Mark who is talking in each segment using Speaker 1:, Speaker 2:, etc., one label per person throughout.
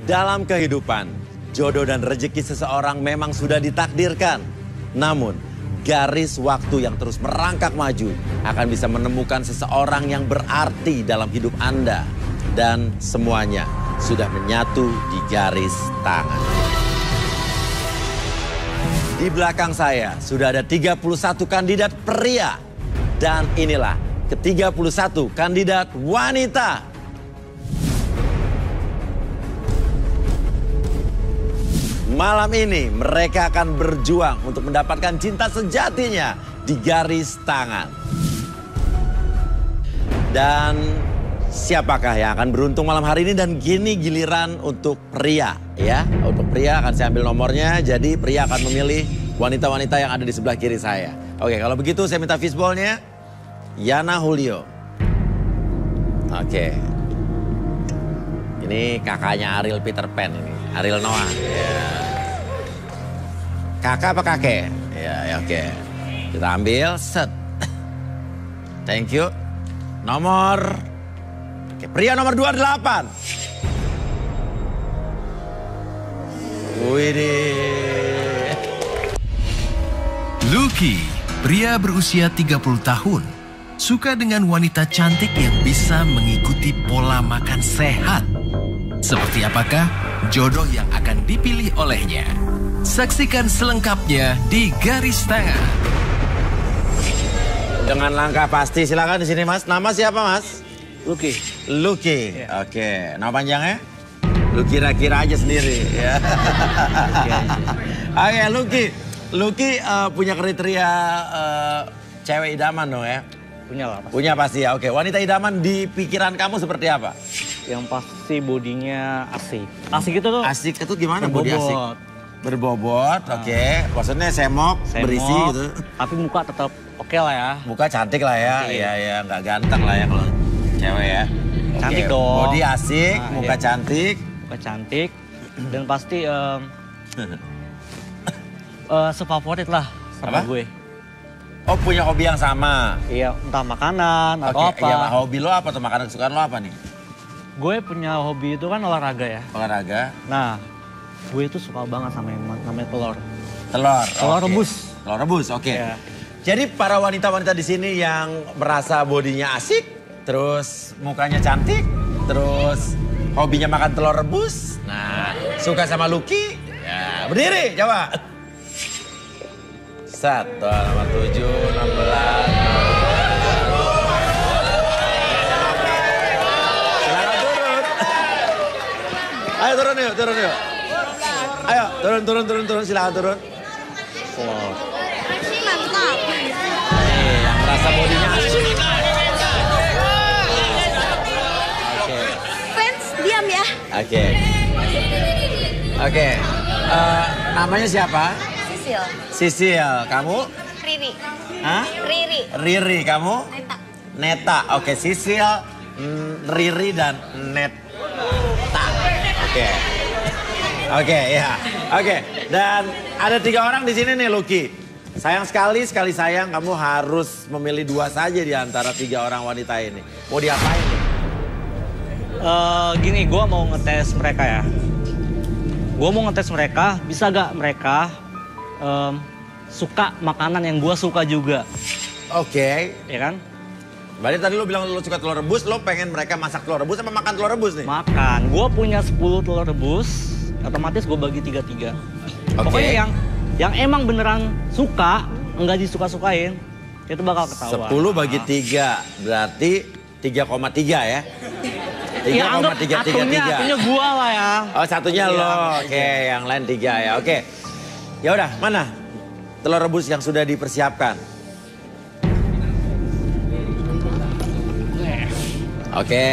Speaker 1: Dalam kehidupan, jodoh dan rezeki seseorang memang sudah ditakdirkan. Namun, garis waktu yang terus merangkak maju akan bisa menemukan seseorang yang berarti dalam hidup Anda. Dan semuanya sudah menyatu di garis tangan. Di belakang saya sudah ada 31 kandidat pria. Dan inilah ke-31 kandidat wanita. Malam ini mereka akan berjuang untuk mendapatkan cinta sejatinya di garis tangan. Dan siapakah yang akan beruntung malam hari ini? Dan gini giliran untuk pria ya. Untuk pria akan saya ambil nomornya. Jadi pria akan memilih wanita-wanita yang ada di sebelah kiri saya. Oke, kalau begitu saya minta fishballnya. Yana Julio. Oke. Ini kakaknya Ariel Peter Pan ini. Ariel Noah. Ya. Kakak apa kakek? Ya oke. Kita ambil, set. Thank you. Nomor. Oke, pria nomor 28. Widih.
Speaker 2: Lucky, pria berusia 30 tahun. Suka dengan wanita cantik yang bisa mengikuti pola makan sehat. Seperti apakah jodoh yang akan dipilih olehnya? Saksikan selengkapnya di Garis Tangan.
Speaker 1: Dengan langkah pasti, silakan di sini Mas. Nama siapa Mas?
Speaker 3: Lucky.
Speaker 1: Lucky.
Speaker 3: Ya.
Speaker 1: Oke, nama panjangnya? Lu kira-kira aja sendiri ya. Oke, Lucky. Lucky punya kriteria cewek idaman dong ya?
Speaker 3: Punya lah pasti.
Speaker 1: Punya pasti ya. Oke, wanita idaman di pikiran kamu seperti apa?
Speaker 3: Yang pasti bodinya asik. Asik itu tuh.
Speaker 1: Asik itu gimana body asik? Berbobot, oke. Maksudnya semok, berisi gitu.
Speaker 3: Tapi muka tetap oke lah ya.
Speaker 1: Muka cantik lah ya, iya nggak ganteng lah ya kalau cewek ya.
Speaker 3: Cantik dong.
Speaker 1: Body asik,
Speaker 3: Nah,
Speaker 1: muka
Speaker 3: iya.
Speaker 1: cantik.
Speaker 3: Muka cantik. Dan pasti sefavorit lah sama
Speaker 1: Apa?
Speaker 3: gue.
Speaker 1: Oh punya hobi yang sama.
Speaker 3: Iya, entah makanan atau
Speaker 1: Oke,
Speaker 3: apa.
Speaker 1: iya hobi lo apa tuh, makanan kesukaan lo apa nih?
Speaker 3: Gue punya hobi itu kan olahraga ya.
Speaker 1: Olahraga.
Speaker 3: Nah, gue itu suka banget sama yang namanya telur.
Speaker 1: Telur.
Speaker 3: Telur
Speaker 1: oke.
Speaker 3: rebus.
Speaker 1: Telur rebus, oke.
Speaker 3: Iya.
Speaker 1: Jadi para wanita-wanita di sini yang merasa bodinya asik, terus mukanya cantik, terus hobinya makan telur rebus. Nah, suka sama Lucky. Ya, berdiri, coba. 1, nomor 7, 16. Silakan turun. Ayo turun yuk. Ayo, turun, silakan turun. Wow.
Speaker 4: Mantap.
Speaker 1: Nih, yang merasa bodinya asik. Oke.
Speaker 4: Fans diam ya.
Speaker 1: Oke. Namanya siapa?
Speaker 4: Sisil.
Speaker 1: Sisil. Kamu?
Speaker 4: Riri.
Speaker 1: Hah?
Speaker 4: Riri.
Speaker 1: Riri. Kamu?
Speaker 4: Neta.
Speaker 1: Neta. Oke, Sisil, Riri dan Neta. Oke, ya. Oke. Dan ada 3 orang di sini nih, Lucky. Sayang sekali sayang kamu harus memilih 2 saja di antara 3 orang wanita ini. Mau diapain nih?
Speaker 3: Gini, gue mau ngetes mereka ya. Gue mau ngetes mereka, bisa gak mereka suka makanan yang gue suka juga.
Speaker 1: Oke.
Speaker 3: Ya kan?
Speaker 1: Berarti tadi lo bilang lo suka telur rebus, lo pengen mereka masak telur rebus sama makan telur rebus nih?
Speaker 3: Makan. Gue punya 10 telur rebus, otomatis gue bagi 3-3.
Speaker 1: Oke.
Speaker 3: Pokoknya yang emang beneran suka, enggak disuka-sukain, itu bakal ketahuan.
Speaker 1: 10 bagi 3, berarti 3,3 ya?
Speaker 3: Ya anggap atunya gua lah ya.
Speaker 1: Oh satunya
Speaker 3: Iya,
Speaker 1: lo, oke, yang lain 3 ya, oke. Ya udah, mana telur rebus yang sudah dipersiapkan? Oke.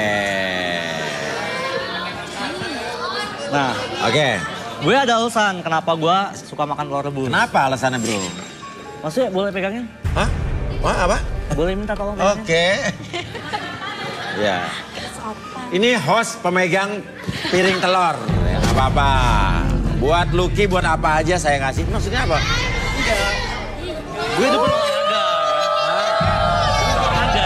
Speaker 3: Nah,
Speaker 1: Oke.
Speaker 3: gue ada alasan kenapa gue suka makan telur rebus.
Speaker 1: Kenapa alasannya bro?
Speaker 3: Maksudnya boleh pegangin?
Speaker 1: Hah? Wah apa?
Speaker 3: Boleh minta tolong pegangin?
Speaker 1: Oke. Ya. Ini host pemegang piring telur. Ya, nggak apa-apa. Buat Lucky, buat apa aja saya kasih. Maksudnya apa?
Speaker 3: Gue itu olahraga. Olahraga.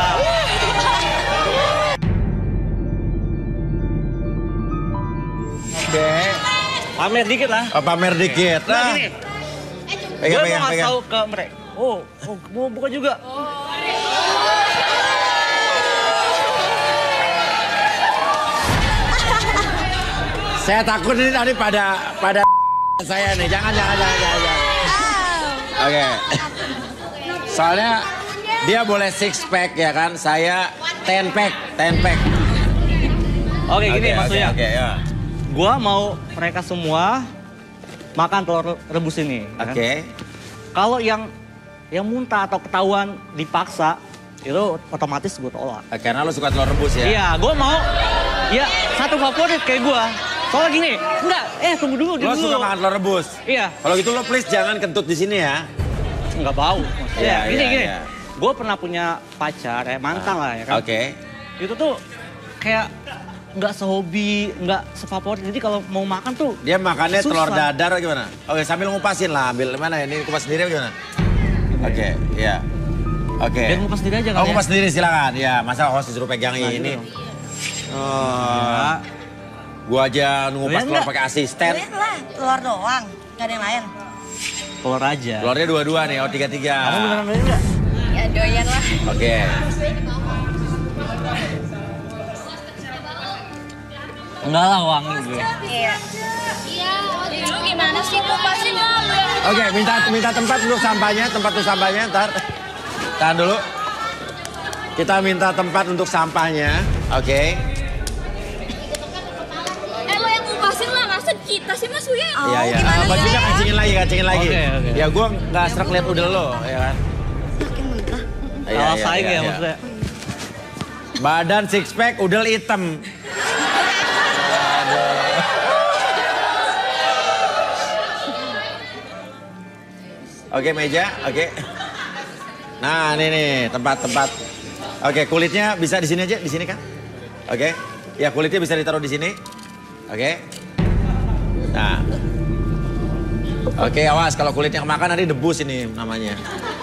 Speaker 3: Pamer dikit lah.
Speaker 1: Oh, pamer dikit.
Speaker 3: Nah,
Speaker 1: Nah,
Speaker 3: gini.
Speaker 1: pegang,
Speaker 3: Gue
Speaker 1: pegang,
Speaker 3: mau ngasih
Speaker 1: pegang.
Speaker 3: tahu ke mereka. Oh, mau buka juga.
Speaker 1: Saya takut ini tadi pada saya nih. Jangan. Oke. Soalnya dia boleh 6 pack ya kan, saya 10 pack.
Speaker 3: Oke, gini maksudnya.
Speaker 1: Oke, ya.
Speaker 3: Gue mau mereka semua makan telur rebus ini. ya kan?
Speaker 1: Oke.
Speaker 3: Kalau yang muntah atau ketahuan dipaksa, itu otomatis gue tolak.
Speaker 1: Karena lo suka telur rebus ya?
Speaker 3: Iya, gue mau ya satu favorit kayak gue. Soalnya gini, enggak, tunggu dulu.
Speaker 1: Lo suka makan telur rebus?
Speaker 3: Iya.
Speaker 1: Kalau gitu lo please jangan kentut di sini ya.
Speaker 3: Enggak bau. Maksudnya
Speaker 1: Iya,
Speaker 3: gini.
Speaker 1: iya.
Speaker 3: Gue pernah punya pacar, mantan lah ya kan.
Speaker 1: Oke.
Speaker 3: Itu tuh kayak nggak sehobi, nggak sefavorit. Jadi kalau mau makan tuh
Speaker 1: Dia makannya
Speaker 3: susah.
Speaker 1: telur dadar atau gimana? Oke, sambil ngupasin lah. Ambil mana ini kupas sendiri atau gimana? Oke, iya. Oke.
Speaker 3: Dia ngupas sendiri aja kan
Speaker 1: Oh,
Speaker 3: ya?
Speaker 1: ngupas sendiri silakan. Ya, masa host disuruh pegang
Speaker 3: Nah,
Speaker 1: ini.
Speaker 3: gitu.
Speaker 1: Oh. Gua aja ngupas
Speaker 3: Doyan
Speaker 1: telur
Speaker 3: nggak?
Speaker 1: pakai asisten.
Speaker 4: Doyan lah, telur doang. Gak ada yang lain.
Speaker 3: Telur aja.
Speaker 1: Telurnya dua-dua nih, oh 3-3.
Speaker 3: Kamu beneran doyan nggak?
Speaker 4: Ya doyan lah.
Speaker 1: Oke.
Speaker 3: Enggak lah, wangi gue.
Speaker 4: Iya. Lu gimana sih? Kupasin lah.
Speaker 1: Oke, minta tempat untuk sampahnya, ntar. Tahan dulu. Kita minta tempat untuk sampahnya, oke.
Speaker 4: Lo yang kupasin lah, masa kita sih Mas Uya?
Speaker 1: Iya, iya. Bajunya kacingin lagi.
Speaker 3: Oke.
Speaker 1: Ya gua nggak serak lihat udel lo, ya kan.
Speaker 4: Makin mentah.
Speaker 3: Salah saing ya maksudnya.
Speaker 1: Badan 6 pack, udel hitam. Oke, meja, oke. Nah, ini nih tempat. Oke, kulitnya bisa di sini aja, di sini kan? Oke. Ya, kulitnya bisa ditaruh di sini. Oke. Nah. Oke, awas kalau kulitnya kemakan nanti debus ini namanya.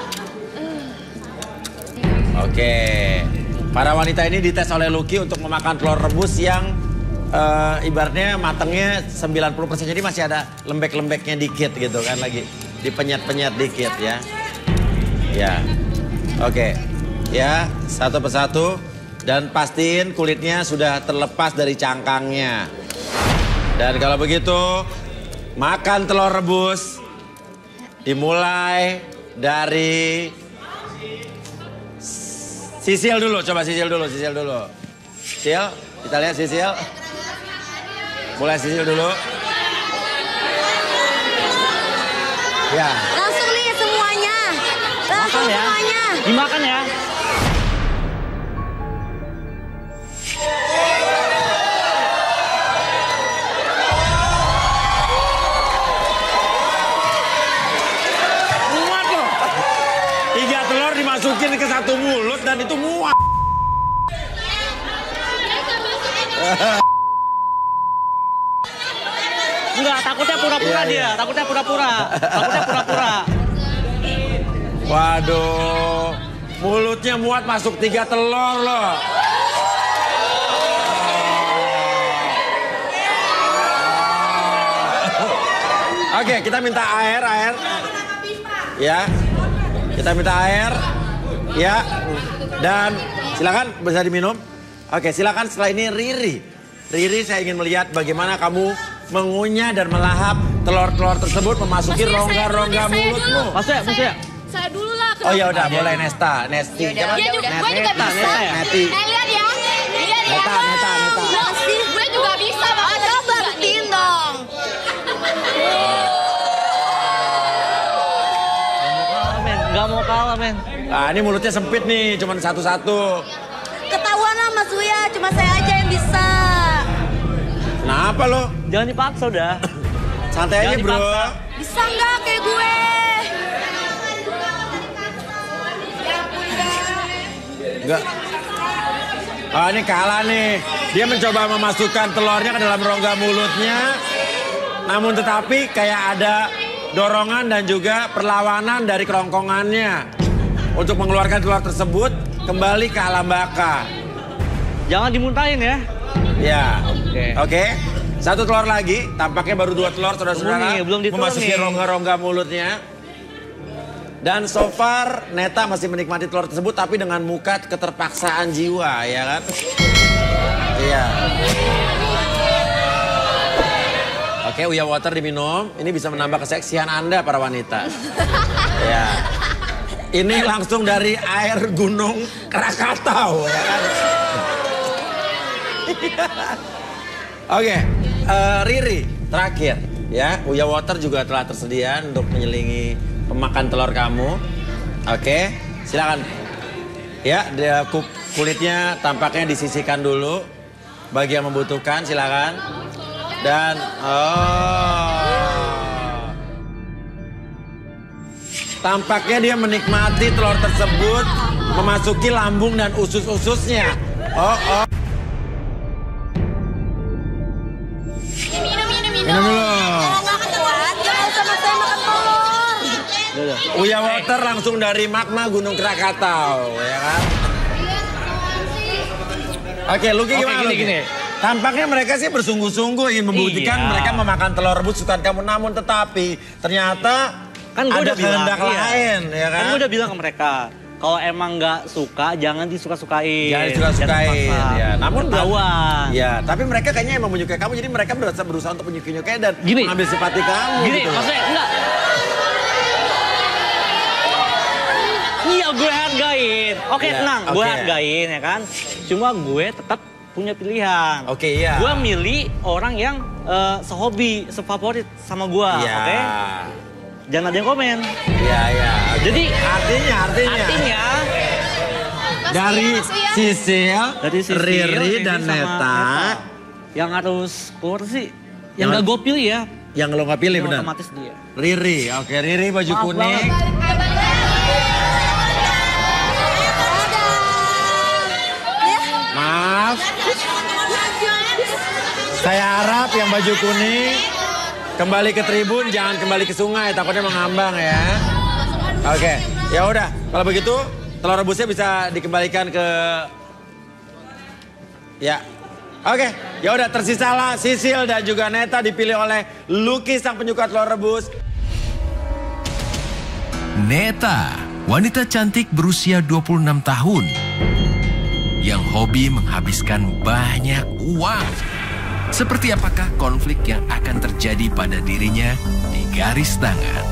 Speaker 1: Oke. Para wanita ini dites oleh Lucky untuk memakan telur rebus yang ibaratnya matangnya 90%, jadi masih ada lembek-lembeknya dikit gitu kan, lagi dipenyet-penyet dikit ya. Ya. Oke. Ya, satu persatu dan pastiin kulitnya sudah terlepas dari cangkangnya. Dan kalau begitu, makan telur rebus dimulai dari Sisil dulu, coba Sisil dulu. Sil, kita lihat Sisil. Mulai Sisil dulu. Ya.
Speaker 4: Langsung nih semuanya. Langsung
Speaker 3: Makan ya.
Speaker 4: semuanya.
Speaker 3: Dimakan ya.
Speaker 1: Muat loh. 3 telur dimasukin ke satu mulut dan itu muat.
Speaker 3: Enggak, takutnya pura-pura
Speaker 1: Iya,
Speaker 3: dia.
Speaker 1: iya.
Speaker 3: Takutnya pura-pura.
Speaker 1: Waduh. Mulutnya muat masuk 3 telur loh. Oke, kita minta air. Ya. Kita minta air. Ya. Dan silakan bisa diminum. Oke, silakan setelah ini Riri. Riri, saya ingin melihat bagaimana kamu mengunyah dan melahap telur-telur tersebut memasuki
Speaker 4: Maksudnya saya
Speaker 1: rongga-rongga
Speaker 4: dulu, saya
Speaker 1: mulutmu.
Speaker 4: dulu.
Speaker 3: Maksudnya
Speaker 4: Saya dulu lah.
Speaker 1: Oh ya udah, boleh Nesti.
Speaker 4: Dia juga, gue juga bisa.
Speaker 1: Neti.
Speaker 4: Lihat ya.
Speaker 1: Neta.
Speaker 4: Gue juga bisa. Coba buktiin dong.
Speaker 3: Gak mau kalah, men.
Speaker 1: Nah, ini mulutnya sempit nih, cuman satu-satu.
Speaker 4: Ketahuan lah Mas Uya, cuma saya aja yang bisa.
Speaker 1: Kenapa lo?
Speaker 3: Jangan dipaksa udah.
Speaker 1: Santai aja
Speaker 3: Jangan
Speaker 1: bro.
Speaker 3: dipaksa.
Speaker 4: Bisa nggak kayak gue?
Speaker 1: Enggak. Oh ini kalah nih. Dia mencoba memasukkan telurnya ke dalam rongga mulutnya. Namun tetapi kayak ada dorongan dan juga perlawanan dari kerongkongannya. Untuk mengeluarkan telur tersebut kembali ke alam baka.
Speaker 3: Jangan dimuntahin ya.
Speaker 1: Ya.
Speaker 3: Oke.
Speaker 1: Oke. Satu telur lagi, tampaknya baru 2 telur saudara-saudara.
Speaker 3: Belum ditelan
Speaker 1: memasuki
Speaker 3: nih.
Speaker 1: rongga-rongga mulutnya. Dan so far Neta masih menikmati telur tersebut tapi dengan muka keterpaksaan jiwa, ya kan? Iya. Oke, Uya Water diminum. Ini bisa menambah keseksian Anda para wanita. Ya. Ini langsung dari air Gunung Krakatau, ya kan? Oke, Riri terakhir ya. Uya Water juga telah tersedia untuk menyelingi pemakan telur kamu. Oke, silakan. Ya, kulitnya tampaknya disisihkan dulu. Bagi yang membutuhkan silakan. Dan tampaknya dia menikmati telur tersebut memasuki lambung dan usus-ususnya. Minum dulu.
Speaker 4: Kalau nggak kuat, jangan sama saya makan telur.
Speaker 1: Uya Water langsung dari magma Gunung Krakatau, ya kan? Oke, Lucky gimana?
Speaker 3: Gini.
Speaker 1: Tampaknya mereka sih bersungguh-sungguh ingin membuktikan mereka memakan telur rebus kesukaan kamu. Namun tetapi ternyata
Speaker 3: kan gue
Speaker 1: ada
Speaker 3: udah bilang,
Speaker 1: kehendak lain, ya kan?
Speaker 3: Kan gue udah bilang ke mereka, kalau emang nggak suka, jangan disuka-sukain.
Speaker 1: Jangan disuka-sukain, ya. Namun
Speaker 3: lawan.
Speaker 1: Ya, tapi mereka kayaknya emang menyukai kamu, jadi mereka berusaha untuk menyukai dan
Speaker 3: Gini.
Speaker 1: mengambil simpati kamu.
Speaker 3: Gini,
Speaker 1: gitu.
Speaker 3: maksudnya enggak. Iya, gue hargain. Oke,
Speaker 1: Iya,
Speaker 3: tenang, gue
Speaker 1: oke.
Speaker 3: hargain ya kan. Cuma gue tetap punya pilihan.
Speaker 1: Oke, iya.
Speaker 3: Gue milih orang yang sehobi, sefavorit sama gue,
Speaker 1: Iya.
Speaker 3: oke? Jangan ada yang komen.
Speaker 1: Iya, iya. Oke.
Speaker 3: Jadi
Speaker 1: artinya dari Sisil, Riri dan
Speaker 3: sama
Speaker 1: Neta
Speaker 3: yang harus keluar sih, yang nggak gue pilih ya.
Speaker 1: yang lo nggak pilih
Speaker 3: Yang
Speaker 1: benar.
Speaker 3: otomatis dia.
Speaker 1: Riri, oke, Riri baju
Speaker 3: Maaf
Speaker 1: kuning. Maaf. Saya harap yang baju kuning kembali ke tribun, jangan kembali ke sungai, takutnya mengambang ya. Oke, ya udah. Kalau begitu, telur rebusnya bisa dikembalikan ke ya. Oke, ya udah tersisalah Sisil dan juga Neta dipilih oleh Lucky sang penyuka telur rebus.
Speaker 2: Neta, wanita cantik berusia 26 tahun yang hobi menghabiskan banyak uang. Seperti apakah konflik yang akan terjadi pada dirinya di garis tangan?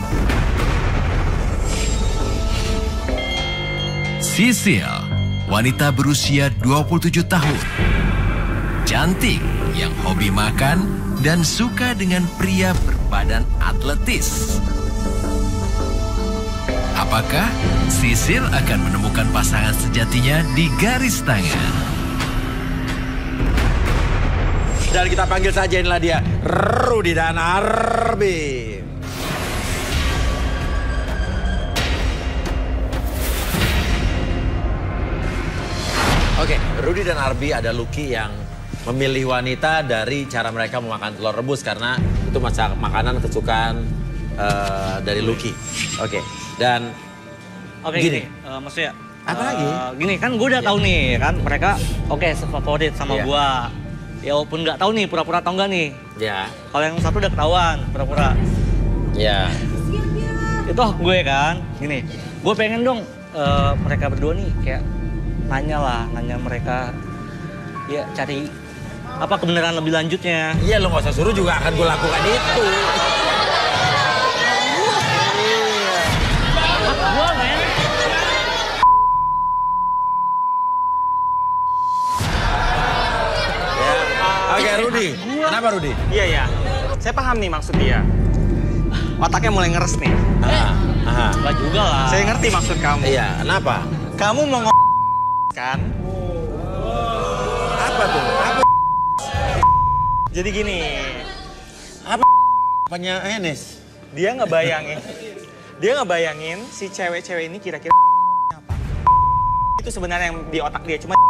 Speaker 2: Sisil, wanita berusia 27 tahun. Cantik yang hobi makan dan suka dengan pria berbadan atletis. Apakah Sisil akan menemukan pasangan sejatinya di garis tangan?
Speaker 1: Dan kita panggil saja, inilah dia, Rudy dan Arbi. Oke, Rudy dan Arbi ada Lucky yang memilih wanita dari cara mereka memakan telur rebus karena itu makanan kesukaan dari Lucky. Oke, dan
Speaker 3: Oke,
Speaker 1: gini.
Speaker 3: maksudnya
Speaker 1: Apa lagi?
Speaker 3: Gini kan gue udah tahu nih kan mereka sefavorit sama
Speaker 1: Iya.
Speaker 3: gue. Ya walaupun nggak tahu nih pura-pura tahu nggak nih.
Speaker 1: ya,
Speaker 3: Kalau yang satu udah ketahuan pura-pura.
Speaker 1: ya,
Speaker 3: Itu gue kan. Gini, gue pengen dong mereka berdua nih kayak nanya mereka ya cari apa kebenaran lebih lanjutnya.
Speaker 1: iya lo nggak usah suruh juga akan gue lakukan itu.
Speaker 3: Gue men.
Speaker 1: Oke, Rudy, kenapa Rudy?
Speaker 5: Iya, iya. Saya paham nih maksud dia. Otaknya mulai ngeres nih.
Speaker 1: Aha.
Speaker 3: Gak juga lah.
Speaker 5: Saya ngerti maksud kamu.
Speaker 1: Iya, kenapa?
Speaker 5: Kamu mau kan?
Speaker 1: Apa tuh? Apa?
Speaker 5: Jadi gini,
Speaker 1: Apanya Enes?
Speaker 5: dia ngebayangin si cewek-cewek ini kira-kira apa. Itu sebenarnya yang di otak dia, cuma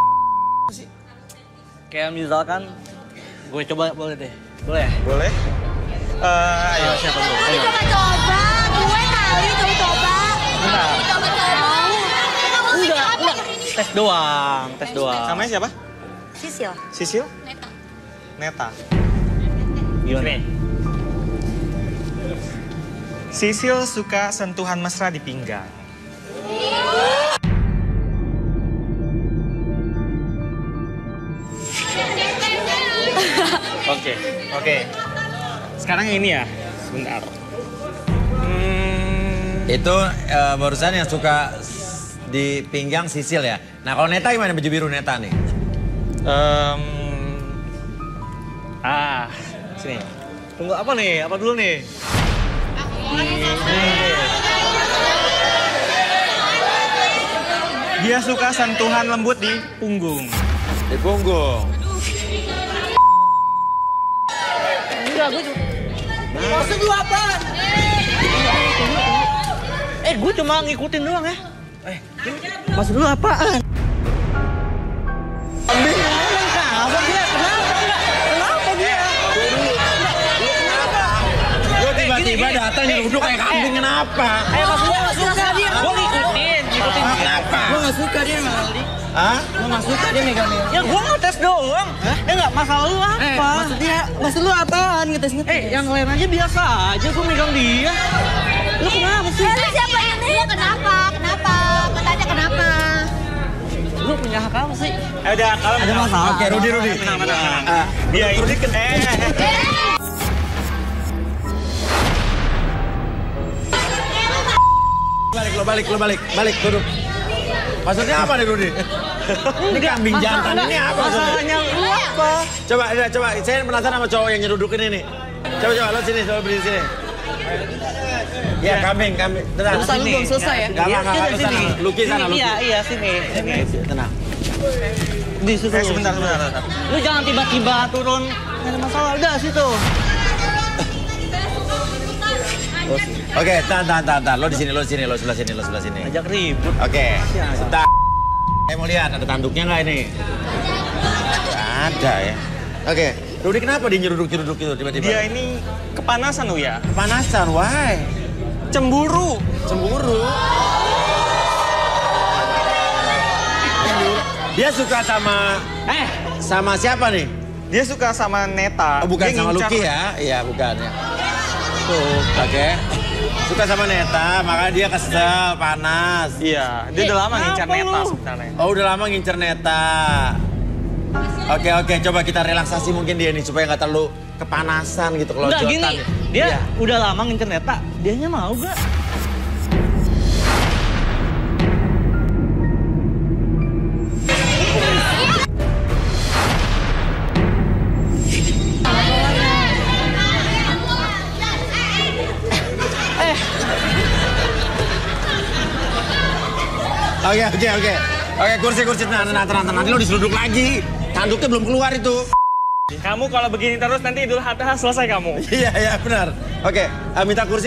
Speaker 3: Kayak misalkan gue coba boleh deh. Boleh?
Speaker 5: boleh. Ayo.
Speaker 3: Siapa dulu?
Speaker 4: Ayo coba-coba, gue kali coba-coba.
Speaker 5: Bentar.
Speaker 4: Coba-coba.
Speaker 3: Enggak. Tes doang.
Speaker 5: Namanya siapa?
Speaker 4: Sisil.
Speaker 5: Sisil?
Speaker 4: Neta.
Speaker 5: Neta.
Speaker 3: Gimana?
Speaker 5: Sisil suka sentuhan mesra di pinggang. Oke. Sekarang yang ini ya, sebentar.
Speaker 1: Itu barusan yang suka di pinggang Sisil ya. Nah kalau Neta gimana baju biru Neta nih?
Speaker 5: Sini.
Speaker 3: Tunggu apa nih? Apa dulu nih?
Speaker 5: Dia suka sentuhan lembut di punggung.
Speaker 1: Di punggung.
Speaker 3: Enggak, gue cuma... Maksud lu apa? Gue cuma ngikutin doang ya. Maksud lu apaan? Kambing kenapa dia? Kenapa dia?
Speaker 1: Gue tiba-tiba datang nyeruduk kayak kambing kenapa?
Speaker 3: Maksud lu gak suka dia? Gue ngikutin.
Speaker 1: Kenapa?
Speaker 3: Gue gak suka dia megang.
Speaker 1: Hah?
Speaker 3: Gue gak suka dia megang. Ya gue ngetes doang. Ya enggak, masalah lu apa? Maksud lu apaan ngetes-ngetes? Yang lain aja biasa aja gue megang dia. Lu kenapa sih?
Speaker 4: Lu siapa ini? Lu kenapa? Katanya kenapa?
Speaker 3: Lu punya hak apa sih?
Speaker 5: Udah, kalau
Speaker 3: Ada masalah.
Speaker 1: Oke, Rudi.
Speaker 5: Tenang. Dia ini
Speaker 1: Balik, duduk. Maksudnya apa nih Rudi? Ini kambing jantan ini apa?
Speaker 3: Masalahnya lu apa?
Speaker 1: Coba, saya penasaran sama cowok yang nyerudukin ini. Coba, lo sini, coba berdiri sini. Ya, kambing. Tenang.
Speaker 3: Urusan lu belum selesai ya?
Speaker 1: Enggak, sana. Luki sana, Luki.
Speaker 3: Iya, sini.
Speaker 1: Tenang.
Speaker 3: Disuruh.
Speaker 5: sebentar.
Speaker 3: Lu jangan tiba-tiba turun. Nggak ada masalah, udah situ.
Speaker 1: Oke, tahan. Lo di sini, lo sebelah sini.
Speaker 3: Ajak ribut.
Speaker 1: Oke, sebentar. Saya mau lihat ada tanduknya nggak ini? Nggak ada ya. Oke, Rudi kenapa dia nyeruduk itu tiba-tiba?
Speaker 5: Dia ini kepanasan ya.
Speaker 1: Kepanasan, why?
Speaker 5: Cemburu.
Speaker 1: Dia suka sama siapa nih?
Speaker 5: Dia suka sama Neta.
Speaker 1: Oh, bukan
Speaker 5: Dia
Speaker 1: sama
Speaker 5: ngincar-
Speaker 1: Lucky ya? Iya, bukan ya. Tuh, oke. Suka sama Neta, makanya dia kesel, panas.
Speaker 5: Iya, dia udah lama ngincar
Speaker 3: kenapa
Speaker 5: Neta
Speaker 3: lu?
Speaker 5: sebenarnya.
Speaker 1: Oh, udah lama ngincer Neta. Oke, coba kita relaksasi mungkin dia nih supaya nggak terlalu kepanasan gitu kalau
Speaker 3: Enggak
Speaker 1: jotan.
Speaker 3: gini, dia
Speaker 1: Iya.
Speaker 3: udah lama ngincer Neta, dianya mau gak?
Speaker 1: Oke, kursi, tenang. Nanti lo diseruduk lagi. Tanduknya belum keluar itu.
Speaker 5: Kamu kalau begini terus nanti Idul Adha selesai kamu.
Speaker 1: Iya, benar. Oke, minta kursi.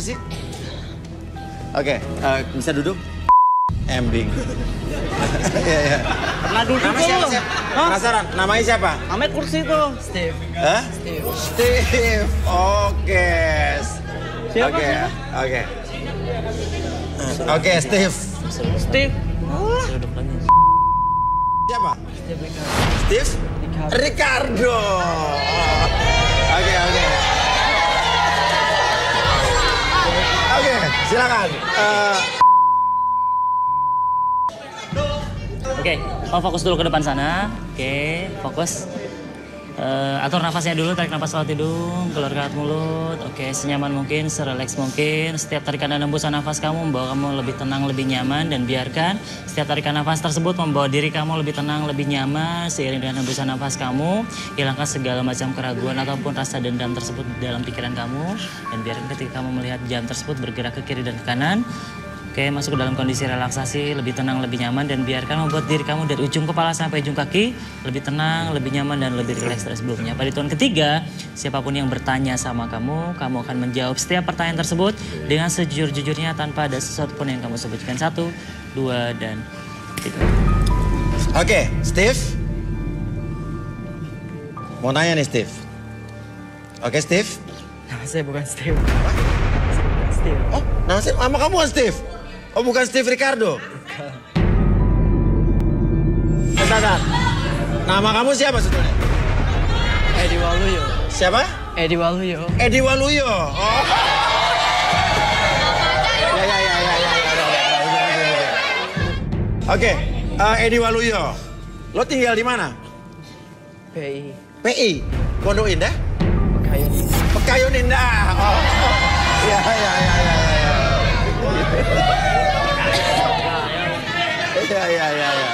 Speaker 1: Oke, bisa duduk? Embing. Iya.
Speaker 3: Pernah duduk
Speaker 1: Nama siapa? Penasaran, namanya siapa?
Speaker 3: Namanya kursi tuh. Steve.
Speaker 1: Hah? Steve. Oke.
Speaker 3: Siapa?
Speaker 1: Oke, Steve.
Speaker 3: Steve.
Speaker 1: Siapa? Steve? Ricardo. Oke, silakan.
Speaker 6: Oke, fokus dulu ke depan sana. Oke, fokus. Atur nafasnya dulu, tarik nafas lewat hidung, keluarkan mulut. Oke, senyaman mungkin, serelaks mungkin. Setiap tarikan dan hembusan nafas kamu membawa kamu lebih tenang, lebih nyaman. Dan biarkan setiap tarikan nafas tersebut membawa diri kamu lebih tenang, lebih nyaman. Seiring dengan hembusan nafas kamu, hilangkan segala macam keraguan ataupun rasa dendam tersebut dalam pikiran kamu. Dan biarkan ketika kamu melihat jam tersebut bergerak ke kiri dan ke kanan, oke, masuk ke dalam kondisi relaksasi, lebih tenang, lebih nyaman, dan biarkan membuat diri kamu dari ujung kepala sampai ujung kaki lebih tenang, lebih nyaman, dan lebih rileks dari sebelumnya. Pada hitungan ketiga, siapapun yang bertanya sama kamu, kamu akan menjawab setiap pertanyaan tersebut dengan sejujur-jujurnya tanpa ada sesuatu pun yang kamu sebutkan. 1, 2, dan 3.
Speaker 1: Oke, Steve. Mau nanya nih, Steve. Oke, Steve.
Speaker 3: Nama saya bukan Steve.
Speaker 1: Oh, nama kamu kan Steve? Oh, bukan Steve Ricardo? Bentar. Nama kamu siapa sebetulnya?
Speaker 3: Edi Waluyo.
Speaker 1: Siapa?
Speaker 7: Edi Waluyo.
Speaker 1: Edi Waluyo. Oh. Oke, Edi Waluyo. Lo tinggal di mana?
Speaker 7: PI.
Speaker 1: PI, Pondok Indah?
Speaker 7: Pekayun.
Speaker 1: Pekayun Indah. Oh. Ya. Ya.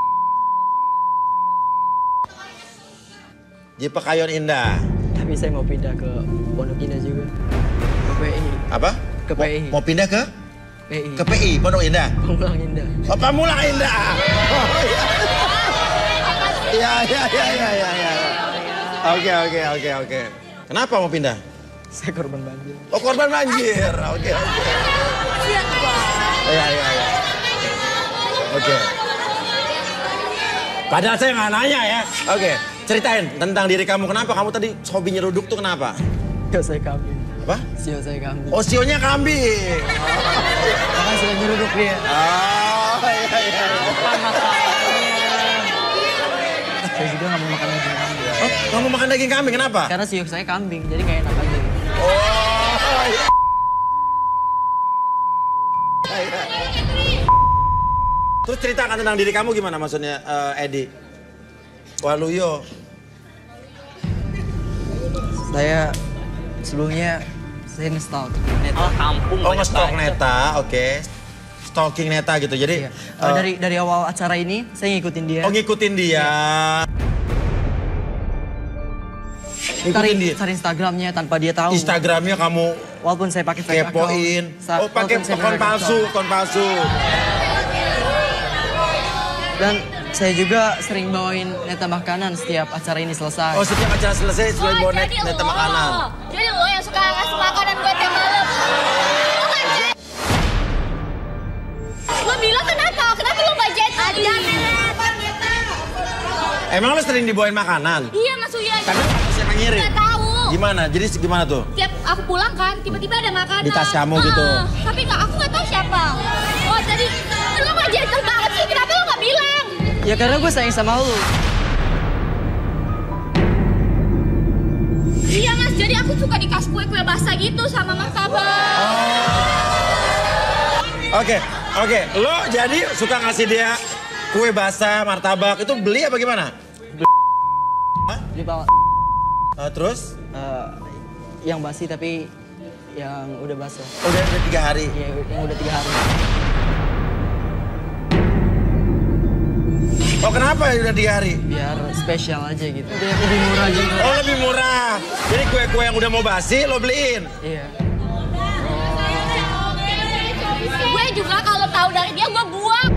Speaker 1: Di Pekayun Indah.
Speaker 7: Tapi saya mau pindah ke Pondok Indah juga. Ke PI.
Speaker 1: Apa?
Speaker 7: Ke PI.
Speaker 1: Mau pindah ke?
Speaker 7: PI.
Speaker 1: Ke PI, Pondok Indah.
Speaker 7: Pamulang Indah.
Speaker 1: Oh, Pamulang Indah. Oh, ya. Oke. Kenapa mau pindah?
Speaker 7: Saya korban banjir.
Speaker 1: Oh, korban banjir. Oke. Ya. Oke. Padahal saya nggak nanya ya. Oke, ceritain tentang diri kamu. Kenapa kamu tadi hobi nyeruduk tuh kenapa?
Speaker 7: Sio saya kambing.
Speaker 1: Apa?
Speaker 7: Sio saya kambing.
Speaker 1: Oh, sionya kambing.
Speaker 7: Makanya suka nyeruduk dia.
Speaker 1: Oh, iya.
Speaker 7: Saya juga nggak mau makan daging kambing.
Speaker 1: Oh, nggak mau makan daging kambing, kenapa?
Speaker 7: Karena sio saya kambing, jadi nggak enak aja.
Speaker 1: Oh, iya. Terus ceritakan tentang diri kamu gimana maksudnya, Edi Waluyo?
Speaker 7: Saya sebelumnya saya nge-stalk Neta.
Speaker 3: Oh, kampung.
Speaker 1: Oh, nge-stalk Neta, oke. Stalking Neta gitu, jadi...
Speaker 7: Iya. Dari awal acara ini, saya ngikutin dia.
Speaker 1: Oh, ngikutin dia. Ngikutin dia.
Speaker 7: Cari Instagramnya tanpa dia tahu.
Speaker 1: Instagramnya kamu
Speaker 7: Walaupun saya pakai fake account.
Speaker 1: kepoin. Oh, pakai akun palsu.
Speaker 8: Dan saya juga sering bawain Neta makanan setiap acara ini selesai.
Speaker 1: Oh, setiap acara selesai selalu bawa Neta makanan.
Speaker 4: Jadi lo yang suka ngasih makanan gue tiap malam. Lo bilang kenapa? Kenapa lo gak jadi?
Speaker 1: Emang lo sering dibawain makanan?
Speaker 4: Iya, Mas Uyan.
Speaker 1: Tapi siapa ngirim?
Speaker 4: Gak tahu.
Speaker 1: Gimana? Jadi gimana tuh?
Speaker 4: Tiap aku pulang kan, tiba-tiba ada makanan.
Speaker 1: Di tas kamu gitu?
Speaker 4: Tapi aku gak tahu siapa. Oh, jadi lo gak gentle banget sih. Kenapa lo gak bilang?
Speaker 8: Ya karena gue sayang sama lo.
Speaker 4: Iya, Mas. Jadi aku suka dikasih kue-kue basah gitu sama martabak.
Speaker 1: Oke. Lo jadi suka ngasih dia kue basah, martabak. Itu beli apa gimana?
Speaker 8: Di bawah.
Speaker 1: Terus?
Speaker 8: Yang basi tapi yang udah basah.
Speaker 1: Udah 3 hari?
Speaker 8: Iya, yang udah 3 hari.
Speaker 1: Oh, kenapa udah 3 hari?
Speaker 8: Biar spesial aja gitu. Lebih murah juga.
Speaker 1: Oh, lebih murah. Jadi kue-kue yang udah mau basi lo beliin?
Speaker 8: Iya.
Speaker 4: Gue juga kalau tahu dari dia gue buang.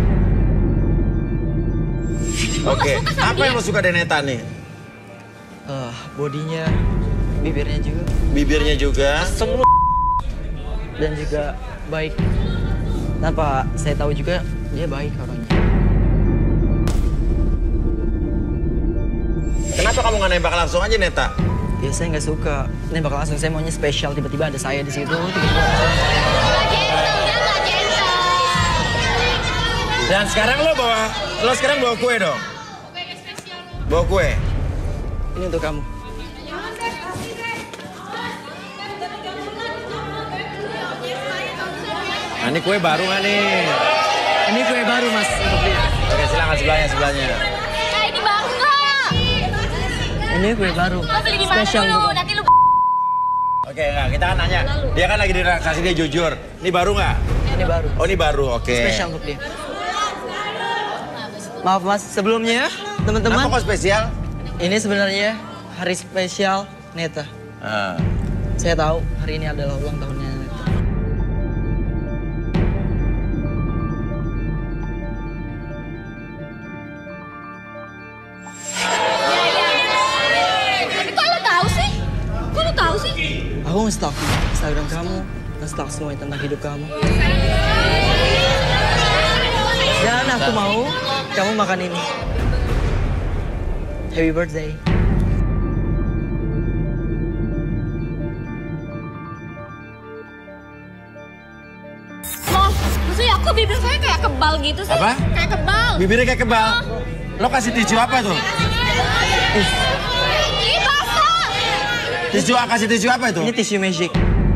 Speaker 1: Oke. Apa yang lo suka dari Neta nih?
Speaker 8: Bodinya, bibirnya juga.
Speaker 1: Bibirnya juga.
Speaker 8: Dan juga baik. Tanpa saya tahu juga dia baik orangnya.
Speaker 1: Kenapa kamu nggak nembak langsung aja Neta?
Speaker 8: Ya saya nggak suka nembak langsung, saya maunya spesial. Tiba-tiba ada saya di situ. Tiba-tiba
Speaker 1: Dan sekarang lo sekarang bawa kue dong? Bawa kue?
Speaker 8: ini untuk kamu.
Speaker 1: Nah, ini kue baru nggak nih?
Speaker 8: Ini kue baru mas untuk dia.
Speaker 1: Oke, silakan sebelahnya.
Speaker 4: Ini baru nggak?
Speaker 8: Ini kue baru.
Speaker 4: Lo beli di mana
Speaker 8: Spesial
Speaker 4: dulu?
Speaker 8: untuk
Speaker 4: Nanti lu.
Speaker 1: Oke, enggak, kita kan nanya. Dia kan lagi kasih dia jujur. Ini baru nggak?
Speaker 8: ini baru.
Speaker 1: Oh, ini baru, oke.
Speaker 8: Spesial untuk dia. Maaf mas, sebelumnya teman-teman.
Speaker 1: Kenapa kok spesial?
Speaker 8: Ini sebenarnya hari spesial Neta. Saya tahu hari ini adalah ulang tahunnya Neta.
Speaker 4: Tapi kok lo tahu sih? Kok lo tahu sih?
Speaker 8: Aku nge-stalk Instagram kamu, nge-stalk semuanya tentang hidup kamu. Dan aku mau kamu makan ini. Happy birthday.
Speaker 4: Loh, maksudnya aku bibir saya kayak kebal gitu sih.
Speaker 1: Apa?
Speaker 4: Kayak kebal.
Speaker 1: Bibirnya kayak kebal. Lo kasih tisu apa tuh?
Speaker 4: Ih, basah.
Speaker 1: Tisu, kasih tisu apa itu?
Speaker 8: Ini tisu magic.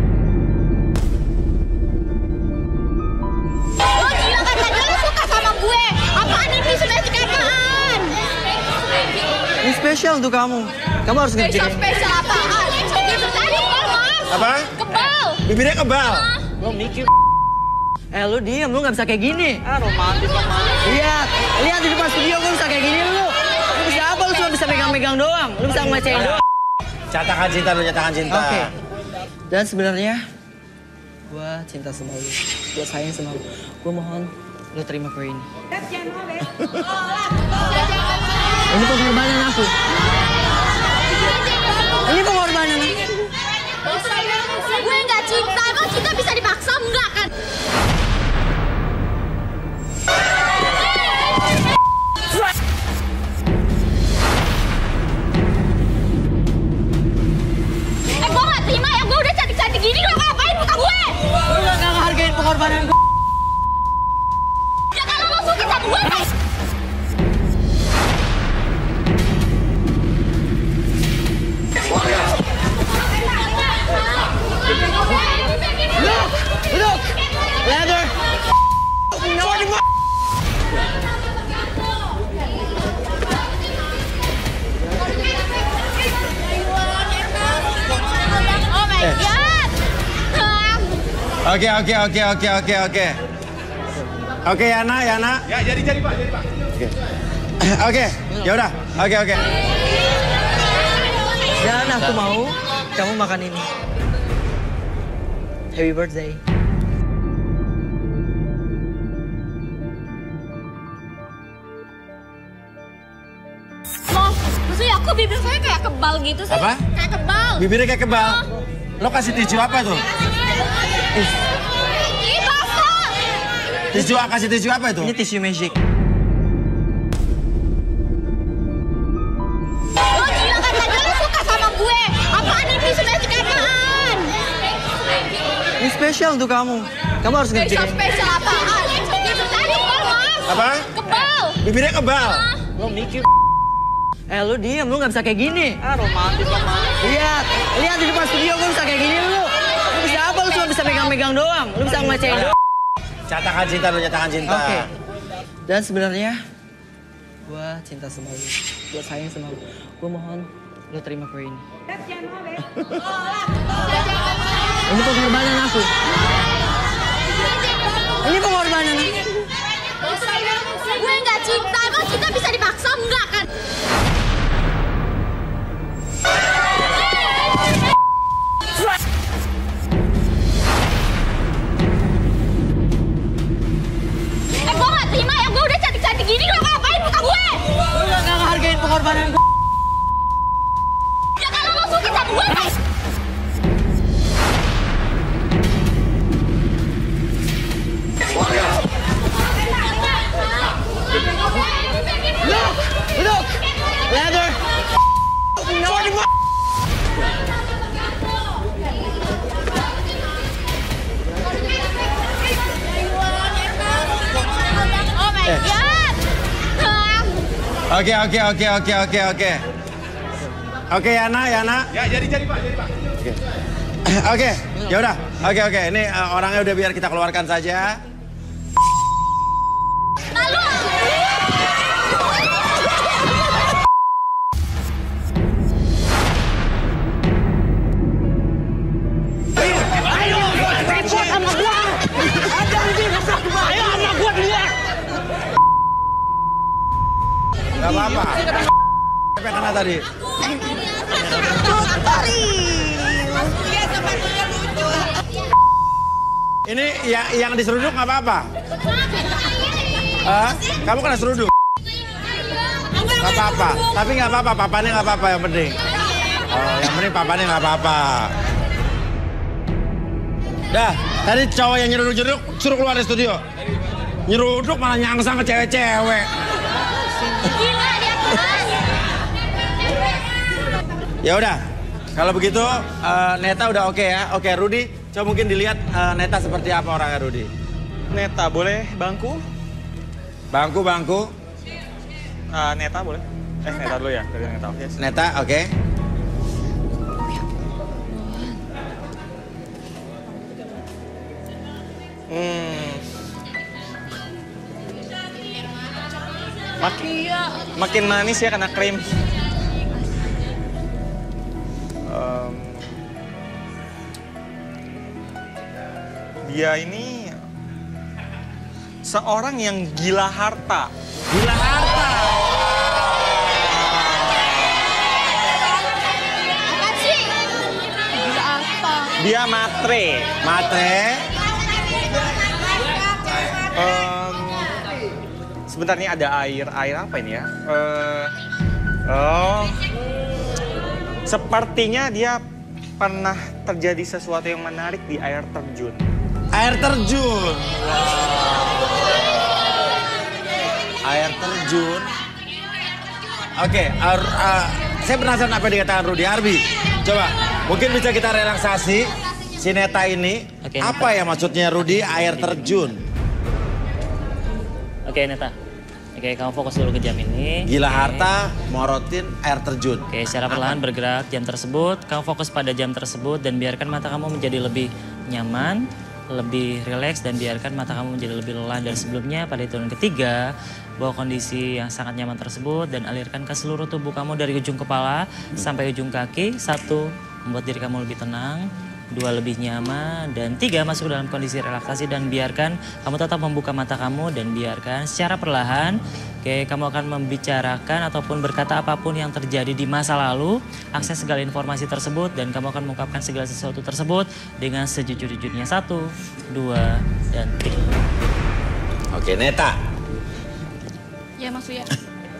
Speaker 4: Lo gila kan tadi lo suka sama gue. Apaan ini tisu magic apaan?
Speaker 8: Ini spesial untuk kamu. Kamu harus ngerti.
Speaker 4: Spesial apaan? Bibir tadi kebal, Mas.
Speaker 1: Apa?
Speaker 4: Kebal.
Speaker 1: Bibirnya kebal.
Speaker 3: Lo mikir.
Speaker 8: Lu diem, lu gak bisa kayak gini.
Speaker 3: Romantis.
Speaker 8: Lihat di depan studio gue bisa kayak gini lu. Lu bisa apa? Lu cuma bisa megang-megang doang. Lu bisa ngecein doang.
Speaker 1: Catakan cinta lu, catakan cinta.
Speaker 8: Oke. Dan sebenarnya gue cinta sama lu. Gue sayang sama lu. Gue mohon lu terima kue ini. Ini pengorbanan aku. Ini pengorbanan aku.
Speaker 4: Gue nggak cinta, emang cinta bisa dipaksa enggak kan? Gue nggak terima ya, gue udah cantik-cantik gini, lo ngapain muka gue?
Speaker 8: Lu gak ngehargain pengorbanan gue.
Speaker 4: Ya kalau lo suka sama gue, kan?
Speaker 8: Look! Leather!
Speaker 4: Oh my god!
Speaker 1: Oke. Oke, Yana.
Speaker 5: Ya, jadi Pak.
Speaker 1: Oke, ya udah. Oke.
Speaker 8: Dan aku mau kamu makan ini. Happy birthday.
Speaker 4: Maksudnya aku bibir saya kayak kebal gitu sih.
Speaker 1: Apa?
Speaker 4: Kayak kebal.
Speaker 1: Bibirnya kayak kebal. Lo kasih tisu apa tuh?
Speaker 4: Ih, basah.
Speaker 1: Tisu, kasih tisu apa itu?
Speaker 8: Ini tisu magic.
Speaker 4: Lo gila kan tadi lo suka sama gue. Apaan ini tisu magic apaan?
Speaker 8: Ini spesial untuk kamu. Kamu harus ngerti.
Speaker 4: Spesial apaan? Bibir tadi kebal, Mas.
Speaker 1: Apa?
Speaker 4: Kebal.
Speaker 1: Bibirnya kebal.
Speaker 3: Lo mikir.
Speaker 8: Lu diem, lu gak bisa kayak gini.
Speaker 3: Romantis.
Speaker 8: Lihat di depan studio gue bisa kayak gini lu. Lu bisa apa? Lu cuma bisa megang-megang doang. Lu bisa ngecein doang.
Speaker 1: Catakan cinta lu, catakan cinta.
Speaker 8: Oke. Dan sebenarnya gue cinta sama lu. Gue sayang sama lu. Gue mohon lu terima kue ini. Ini pengorbanan aku. Ini pengorbanan aku.
Speaker 4: Gue nggak cinta, emang cinta bisa dipaksa enggak kan? Gue nggak terima ya, gue udah cantik-cantik gini, lo ngapain muka gue?
Speaker 8: Lu gak ngehargain pengorbanan gue.
Speaker 4: Ya kalau lo suka sama gue, kan?
Speaker 8: Look! Leather!
Speaker 4: Oh my god!
Speaker 1: Oke. Oke, Yana.
Speaker 5: Ya, jadi Pak.
Speaker 1: Oke, ya udah. Oke. Ini orangnya udah biar kita keluarkan saja. Gak apa-apa. Siapa yang kena tadi? Ini yang diseruduk nggak apa-apa? Kamu kena seruduk? Nggak apa-apa. Tapi nggak apa-apa. Papanya nggak apa-apa yang penting. Oh, yang penting papanya nggak apa-apa. Dah, tadi cowok yang nyeruduk-nyeruduk suruh keluar dari studio. Nyeruduk malah nyangsang ke cewek-cewek.
Speaker 4: Gila dia keras.
Speaker 1: Ya udah, kalau begitu Neta udah oke ya. Oke, Rudy, coba mungkin dilihat Neta seperti apa orangnya Rudy.
Speaker 5: Neta boleh bangku?
Speaker 1: Bangku.
Speaker 5: Neta boleh? Neta dulu ya, dari Neta. Yes.
Speaker 1: Neta, oke.
Speaker 5: Makin manis ya kena krim. Dia ini seorang yang gila harta.
Speaker 1: Gila harta.
Speaker 4: Apa sih? Gila apa?
Speaker 5: Dia matre.
Speaker 1: Matre.
Speaker 5: Sebentar nih ada air. Air apa ini ya? Sepertinya dia pernah terjadi sesuatu yang menarik di air terjun.
Speaker 1: Air terjun. Air terjun. Oke, saya penasaran apa yang dikatakan Rudy Arbi. Coba, mungkin bisa kita relaksasi si Neta ini.
Speaker 6: Oke,
Speaker 1: apa ya maksudnya Rudy air terjun?
Speaker 6: Oke, Neta. Oke, kamu fokus dulu ke jam ini.
Speaker 1: Gila
Speaker 6: Oke.
Speaker 1: harta, morotin air terjun.
Speaker 6: Oke, secara perlahan bergerak jam tersebut. Kamu fokus pada jam tersebut dan biarkan mata kamu menjadi lebih nyaman, lebih rileks, dan biarkan mata kamu menjadi lebih lelah dari sebelumnya. Pada hitungan ketiga, bawa kondisi yang sangat nyaman tersebut dan alirkan ke seluruh tubuh kamu dari ujung kepala sampai ujung kaki. 1, membuat diri kamu lebih tenang. 2, lebih nyaman. Dan 3, masuk dalam kondisi relaksasi dan biarkan kamu tetap membuka mata kamu dan biarkan secara perlahan. Oke, kamu akan membicarakan ataupun berkata apapun yang terjadi di masa lalu, akses segala informasi tersebut, dan kamu akan mengungkapkan segala sesuatu tersebut dengan sejujur-jujurnya. 1, 2, dan 3.
Speaker 1: Oke, Neta.
Speaker 4: Ya Mas Uya.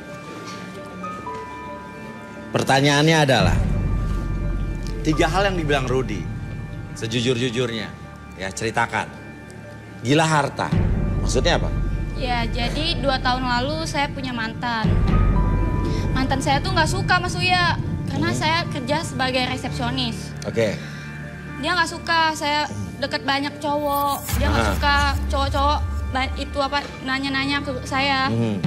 Speaker 1: Pertanyaannya adalah 3 hal yang dibilang Rudy. Sejujur-jujurnya, ya ceritakan. Gila harta, maksudnya apa?
Speaker 4: Ya jadi 2 tahun lalu saya punya mantan. Mantan saya tuh nggak suka Mas Uya. Karena saya kerja sebagai resepsionis.
Speaker 1: Oke.
Speaker 4: Dia nggak suka saya deket banyak cowok. Dia nggak suka cowok-cowok itu apa nanya-nanya ke saya.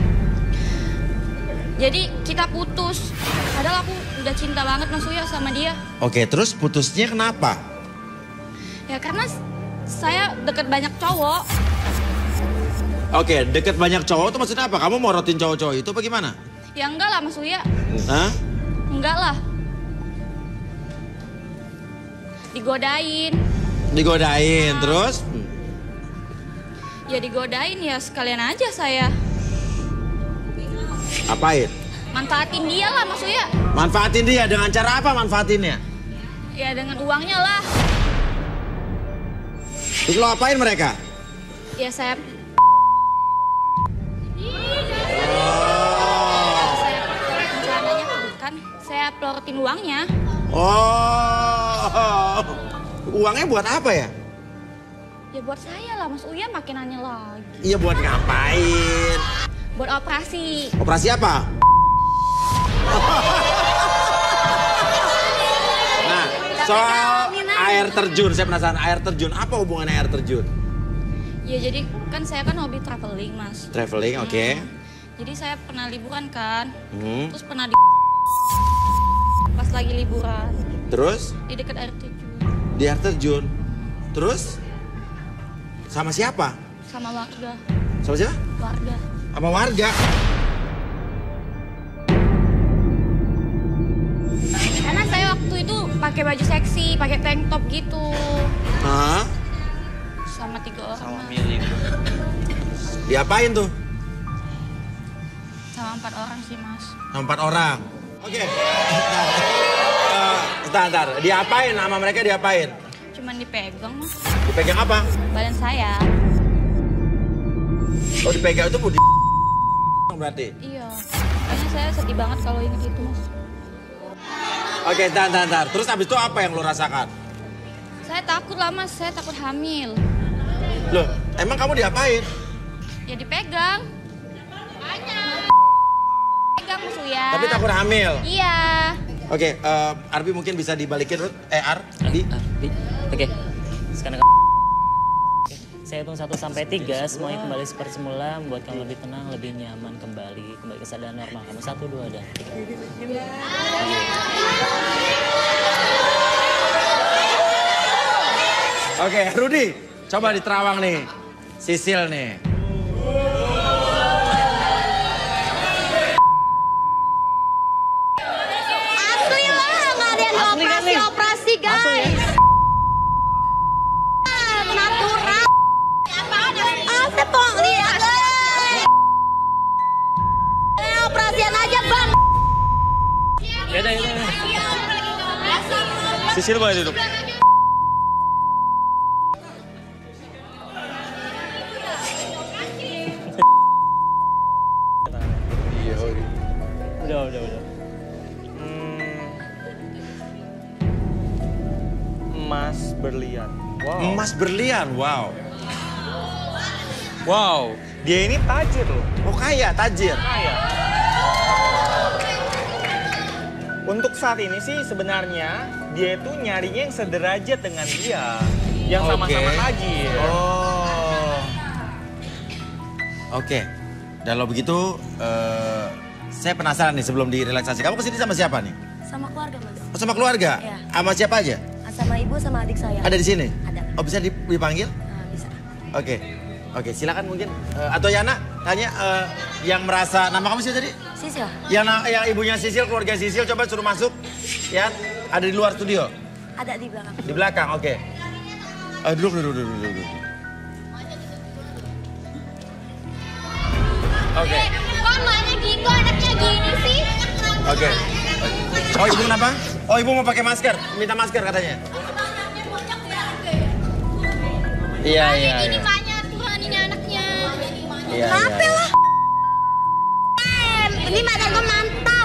Speaker 4: Jadi kita putus. Padahal aku udah cinta banget Mas Uya sama dia.
Speaker 1: Oke, terus putusnya kenapa?
Speaker 4: Ya karena saya deket banyak cowok.
Speaker 1: Oke, deket banyak cowok itu maksudnya apa? Kamu morotin cowok-cowok itu apa gimana?
Speaker 4: Ya enggak lah Mas Uya.
Speaker 1: Hah?
Speaker 4: Enggak lah. Digodain.
Speaker 1: Digodain, terus?
Speaker 4: Ya digodain ya sekalian aja saya.
Speaker 1: Apain?
Speaker 4: Manfaatin dia lah Mas Uya.
Speaker 1: Manfaatin dia, dengan cara apa manfaatinnya?
Speaker 4: Ya dengan uangnya lah.
Speaker 1: Terus lo apain mereka?
Speaker 4: Ya saya... Rencananya bukan, saya pelorotin uangnya.
Speaker 1: Oh, uangnya buat apa ya?
Speaker 4: Ya buat saya lah Mas Uya, makin nanya lagi.
Speaker 1: Iya buat ngapain?
Speaker 4: Buat operasi.
Speaker 1: Operasi apa? Nah, soal air terjun, saya penasaran air terjun. Apa hubungannya air terjun?
Speaker 4: Ya jadi kan saya kan hobi traveling Mas.
Speaker 1: Traveling, oke.
Speaker 4: Jadi saya pernah liburan kan. Terus pernah di... Pas lagi liburan.
Speaker 1: Terus?
Speaker 4: Di dekat air terjun.
Speaker 1: Di air terjun. Terus? Sama siapa?
Speaker 4: Sama warga.
Speaker 1: Sama siapa?
Speaker 4: Warga.
Speaker 1: Sama warga.
Speaker 4: Karena saya waktu itu pakai baju seksi, pakai tank top gitu.
Speaker 1: Hah?
Speaker 4: Sama 3 orang.
Speaker 3: Sama
Speaker 4: Mas.
Speaker 3: milik.
Speaker 1: Diapain tuh?
Speaker 4: Sama 4 orang sih Mas.
Speaker 1: Sama 4 orang. Oke. Bentar. Diapain? Nama mereka diapain?
Speaker 4: Cuman dipegang Mas.
Speaker 1: Dipegang apa?
Speaker 4: Badan saya.
Speaker 1: Oh dipegang itu mau di... berarti?
Speaker 4: Iya. Kayaknya saya sedih banget kalau ingat itu Mas.
Speaker 1: Oke, bentar. Terus abis itu apa yang lo rasakan?
Speaker 4: Saya takut lah Mas, saya takut hamil.
Speaker 1: Loh, emang kamu diapain?
Speaker 4: Ya dipegang. Pegang Mas Uya.
Speaker 1: Tapi takut hamil?
Speaker 4: Iya.
Speaker 1: Oke, Arbi mungkin bisa dibalikin, Ruth. Arbi.
Speaker 6: Oke. Sekarang Oke. Saya hitung 1 sampai 3, semuanya kembali seperti semula, membuat kamu lebih tenang, lebih nyaman kembali kesadaran normal kamu. 1, 2, dan 3.
Speaker 1: Oke, Rudy. Coba di Terawang nih. Sisil nih.
Speaker 9: Asli lah, nggak ada yang operasi guys. Natural. Asli pong lihat guys. Operasian aja bang.
Speaker 3: Yaudah. Sisil boleh duduk. Udah.
Speaker 5: Emas berlian. Wow.
Speaker 1: Emas berlian, wow.
Speaker 5: Wow, dia ini tajir loh.
Speaker 1: Oh kaya, tajir.
Speaker 5: Kaya. Untuk saat ini sih sebenarnya dia itu nyarinya yang sederajat dengan dia. Yang sama-sama tajir.
Speaker 1: Oh. Oke. Dan kalau begitu, saya penasaran nih sebelum direlaksasi. Kamu kesini sama siapa nih?
Speaker 9: Sama keluarga mas.
Speaker 1: Oh, sama keluarga?
Speaker 9: Iya.
Speaker 1: Sama siapa aja?
Speaker 9: Sama ibu sama adik saya.
Speaker 1: Ada di sini?
Speaker 9: Ada.
Speaker 1: Oh bisa dipanggil?
Speaker 9: Bisa.
Speaker 1: Oke, silakan mungkin. Atau Yana, tanya yang merasa, nama kamu siapa tadi?
Speaker 9: Sisil.
Speaker 1: Yang ibunya Sisil, keluarga Sisil, coba suruh masuk. Ya, ada di luar studio?
Speaker 9: Ada di belakang.
Speaker 1: Di belakang, oke. Duduk. Oke.
Speaker 9: Kok emaknya gitu, anaknya gini sih?
Speaker 1: Oke. Oh ibu kenapa? Oh ibu mau pakai masker, minta masker katanya. Iya.
Speaker 9: Ini emaknya, Tuhan ini anaknya.
Speaker 1: Iya.
Speaker 9: Kenapa lah? Ini mata gue mantap.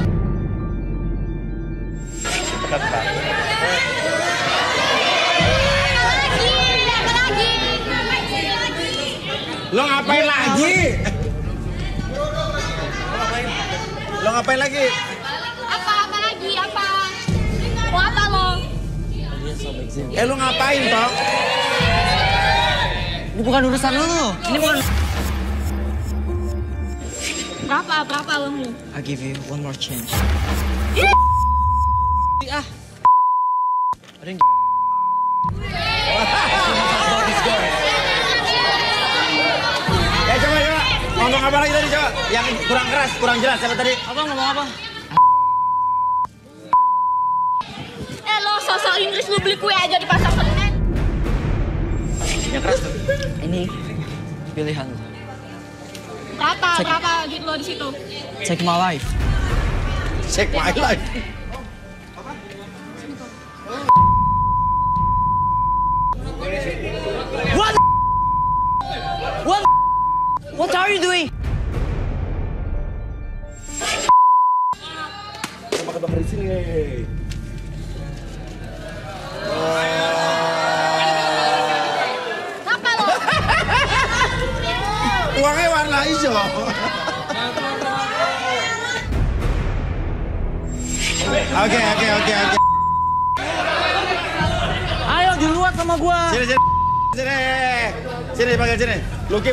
Speaker 1: Lo ngapain lagi? Lo ngapain lagi?
Speaker 9: Apa lagi? Apa? Mau apa lo?
Speaker 1: Lo ngapain toh?
Speaker 8: Ini bukan urusan lu. Ini bukan...
Speaker 9: Berapa uangmu?
Speaker 8: I give you one more chance.
Speaker 1: Coba. Ngomong apa lagi tadi coba? Yang kurang keras, kurang jelas siapa tadi?
Speaker 8: Apa ngomong apa?
Speaker 9: Lo sosok Inggris lu beli kue aja di pasar Senen.
Speaker 1: Yang keras tuh.
Speaker 8: Ini pilihan lu.
Speaker 9: Berapa duit lo di situ?
Speaker 8: Take my life.
Speaker 1: Check my life.
Speaker 8: What are you doing?
Speaker 1: Bakar di sini.
Speaker 9: Apa lo?
Speaker 1: Uangnya warna hijau. Oke.
Speaker 8: Ayo duluan sama gua.
Speaker 1: Sini panggil sini. Luki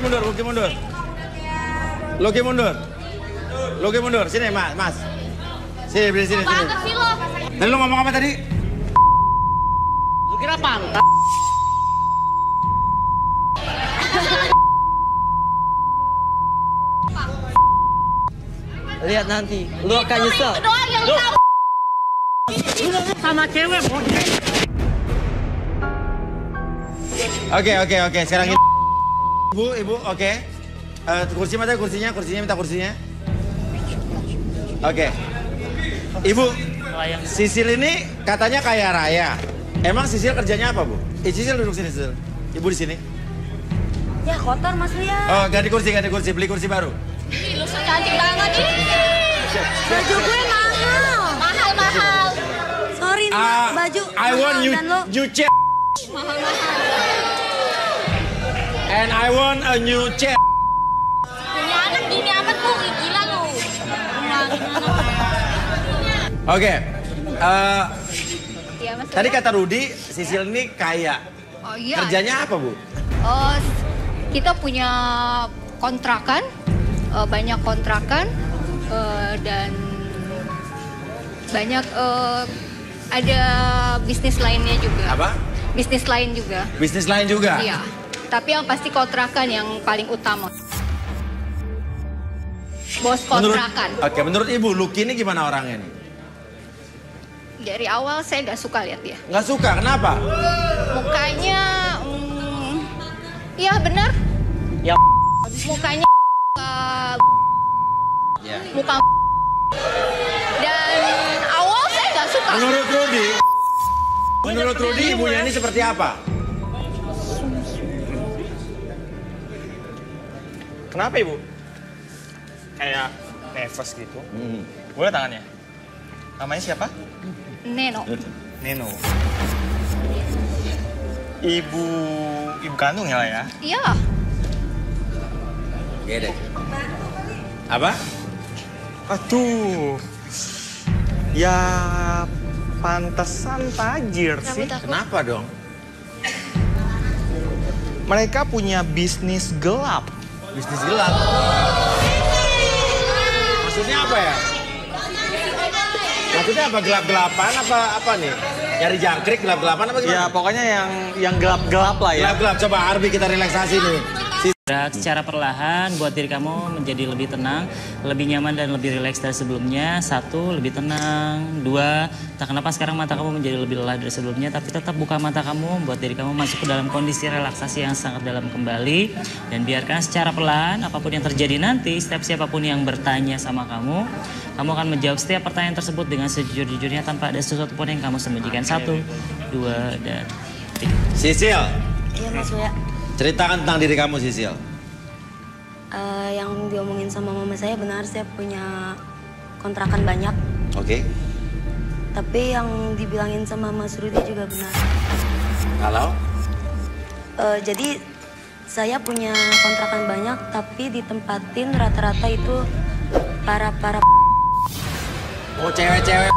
Speaker 1: mundur. Sini, Mas. Sini, berdiri sini.
Speaker 9: Banget sih lo.
Speaker 1: Tadi lu ngomong apa tadi?
Speaker 8: Lu kira pantas? Lihat nanti, lu akan nyesel.
Speaker 9: Itu doang yang tahu.
Speaker 8: Sama cewek,
Speaker 1: Oke. Sekarang ini. Ibu, oke. Kursi mana kursinya? Minta kursinya. Oke. Ibu, Sisil ini katanya kaya raya. Emang Sisil kerjanya apa, Bu? Sisil duduk sini, Sisil. Ibu di sini.
Speaker 9: Ya kotor mas Lia.
Speaker 1: Oh, ganti kursi. Beli kursi baru.
Speaker 9: Ih, lu cantik banget. Baju gue mahal. Sorry nih baju
Speaker 1: I want new chair.
Speaker 9: mahal.
Speaker 1: And I want a new chair.
Speaker 9: Punya anak gini amat bu, gila lu.
Speaker 1: Oke.
Speaker 9: Iya mas.
Speaker 1: Tadi kata Rudi, Sisil ini kaya.
Speaker 9: Oh iya.
Speaker 1: Kerjanya apa, Bu?
Speaker 9: Kita punya kontrakan, banyak kontrakan dan banyak ada bisnis lainnya juga.
Speaker 1: Apa?
Speaker 9: Bisnis lain juga.
Speaker 1: Bisnis lain juga?
Speaker 9: Iya. Tapi yang pasti kontrakan yang paling utama. Bos kontrakan.
Speaker 1: Menurut Ibu, Lucky ini gimana orangnya nih?
Speaker 9: Dari awal saya nggak suka lihat dia.
Speaker 1: Nggak suka, kenapa?
Speaker 9: Mukanya, ya benar.
Speaker 3: Ya.
Speaker 9: Mukanya
Speaker 1: Ya.
Speaker 9: muka dan awal saya nggak suka.
Speaker 1: Menurut Rudy ibunya ini seperti apa?
Speaker 5: Kenapa Ibu? Kayak nervous gitu. Boleh tangannya? Namanya siapa?
Speaker 9: Neno.
Speaker 5: Neno. Ibu kandung ya lah ya?
Speaker 9: Iya.
Speaker 1: Oke deh. Apa?
Speaker 5: Aduh. Ya pantesan tajir sih.
Speaker 1: Kenapa dong?
Speaker 5: Mereka punya bisnis gelap.
Speaker 1: Bisnis gelap? Maksudnya apa ya? Maksudnya apa? Gelap-gelapan apa nih? Nyari jangkrik gelap-gelapan apa gimana?
Speaker 5: Ya pokoknya yang gelap-gelap lah ya.
Speaker 1: Gelap-gelap. Coba Arbi kita relaksasi nih.
Speaker 6: Gerak secara perlahan buat diri kamu menjadi lebih tenang, lebih nyaman dan lebih rileks dari sebelumnya. 1, lebih tenang. 2, tak kenapa sekarang mata kamu menjadi lebih lelah dari sebelumnya, tapi tetap buka mata kamu, buat diri kamu masuk ke dalam kondisi relaksasi yang sangat dalam kembali. Dan biarkan secara perlahan, apapun yang terjadi nanti, setiap siapapun yang bertanya sama kamu akan menjawab setiap pertanyaan tersebut dengan sejujur-jujurnya tanpa ada sesuatu pun yang kamu sembunyikan. 1, 2, dan 3.
Speaker 1: Sisil.
Speaker 10: Iya Mas Uya.
Speaker 1: Ceritakan tentang diri kamu, Sisil.
Speaker 10: Yang diomongin sama mama saya benar, saya punya kontrakan banyak.
Speaker 1: Oke.
Speaker 10: Tapi yang dibilangin sama Mas Rudy juga benar.
Speaker 1: Kalau?
Speaker 10: Jadi saya punya kontrakan banyak, tapi ditempatin rata-rata itu para
Speaker 1: Oh, cewek-cewek.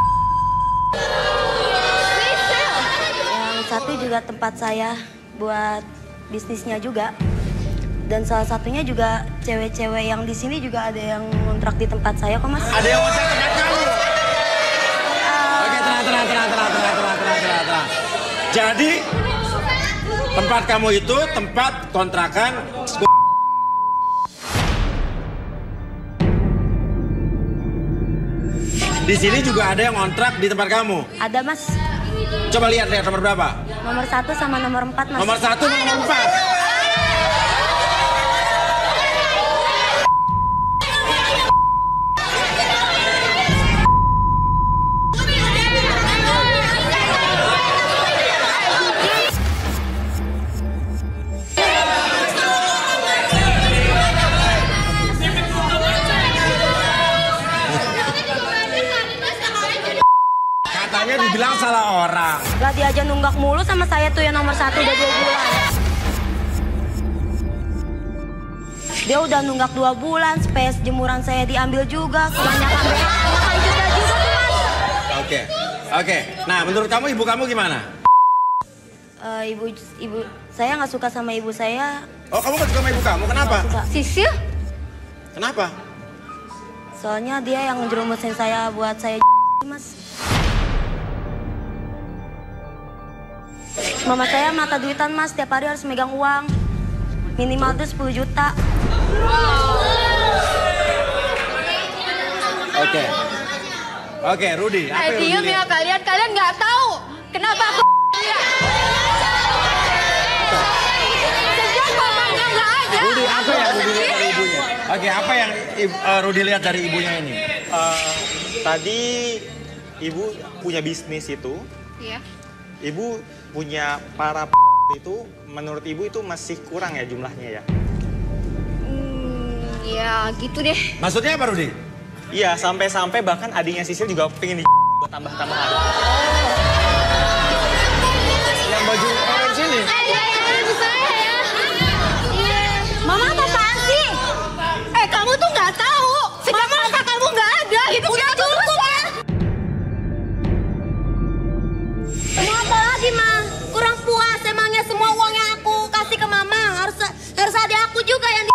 Speaker 10: Yang satu juga tempat saya buat bisnisnya juga. Dan salah satunya juga cewek-cewek yang di sini juga ada yang ngontrak di tempat saya kok Mas.
Speaker 1: Ada yang ngontrak tempat kamu? Oke, tenang. Jadi tempat kamu itu tempat kontrakan. Di sini juga ada yang ngontrak di tempat kamu?
Speaker 10: Ada Mas.
Speaker 1: Coba lihat nomor berapa?
Speaker 10: Nomor 1 sama nomor 4 Mas.
Speaker 1: Nomor 1 sama nomor 4. Katanya dibilang salah orang.
Speaker 10: Lah dia aja nunggak mulu sama saya tuh yang nomor 1 udah 2 bulan. Dia udah nunggak 2 bulan, space jemuran saya diambil juga. Kebanyakan makan juga tuh Mas.
Speaker 1: Oke. Nah, menurut kamu ibu kamu gimana?
Speaker 10: Ibu saya nggak suka sama ibu saya.
Speaker 1: Oh, kamu nggak suka sama ibu kamu? Kenapa?
Speaker 9: Sisil?
Speaker 1: Kenapa?
Speaker 10: Soalnya dia yang ngejerumusin saya buat saya Mas. Mama saya mata duitan Mas, tiap hari harus megang uang. Minimal tuh 10 juta.
Speaker 1: Oke, Rudy. Apa yang Rudy
Speaker 9: Diem ya kalian nggak tahu kenapa aku sejak mamanya nggak ada.
Speaker 1: Rudy, apa yang Rudy lihat dari ibunya? Oke, apa yang Rudy lihat dari ibunya ini?
Speaker 5: Tadi ibu punya bisnis itu.
Speaker 9: Iya.
Speaker 5: Ibu punya para itu, menurut ibu itu masih kurang ya jumlahnya ya?
Speaker 9: Ya gitu deh.
Speaker 1: Maksudnya apa, Rudy?
Speaker 5: Iya, sampai-sampai bahkan adiknya Sisil juga pengen buat tambah-tambahan. Yang baju orange ini.
Speaker 9: Mama apaan sih? Kamu tuh nggak tahu. Sejak mama kamu nggak ada, hidup udah cukup ya.
Speaker 10: Mau apa lagi, Ma? Kurang puas emangnya semua uang yang aku kasih ke Mama. Harus ada aku juga yang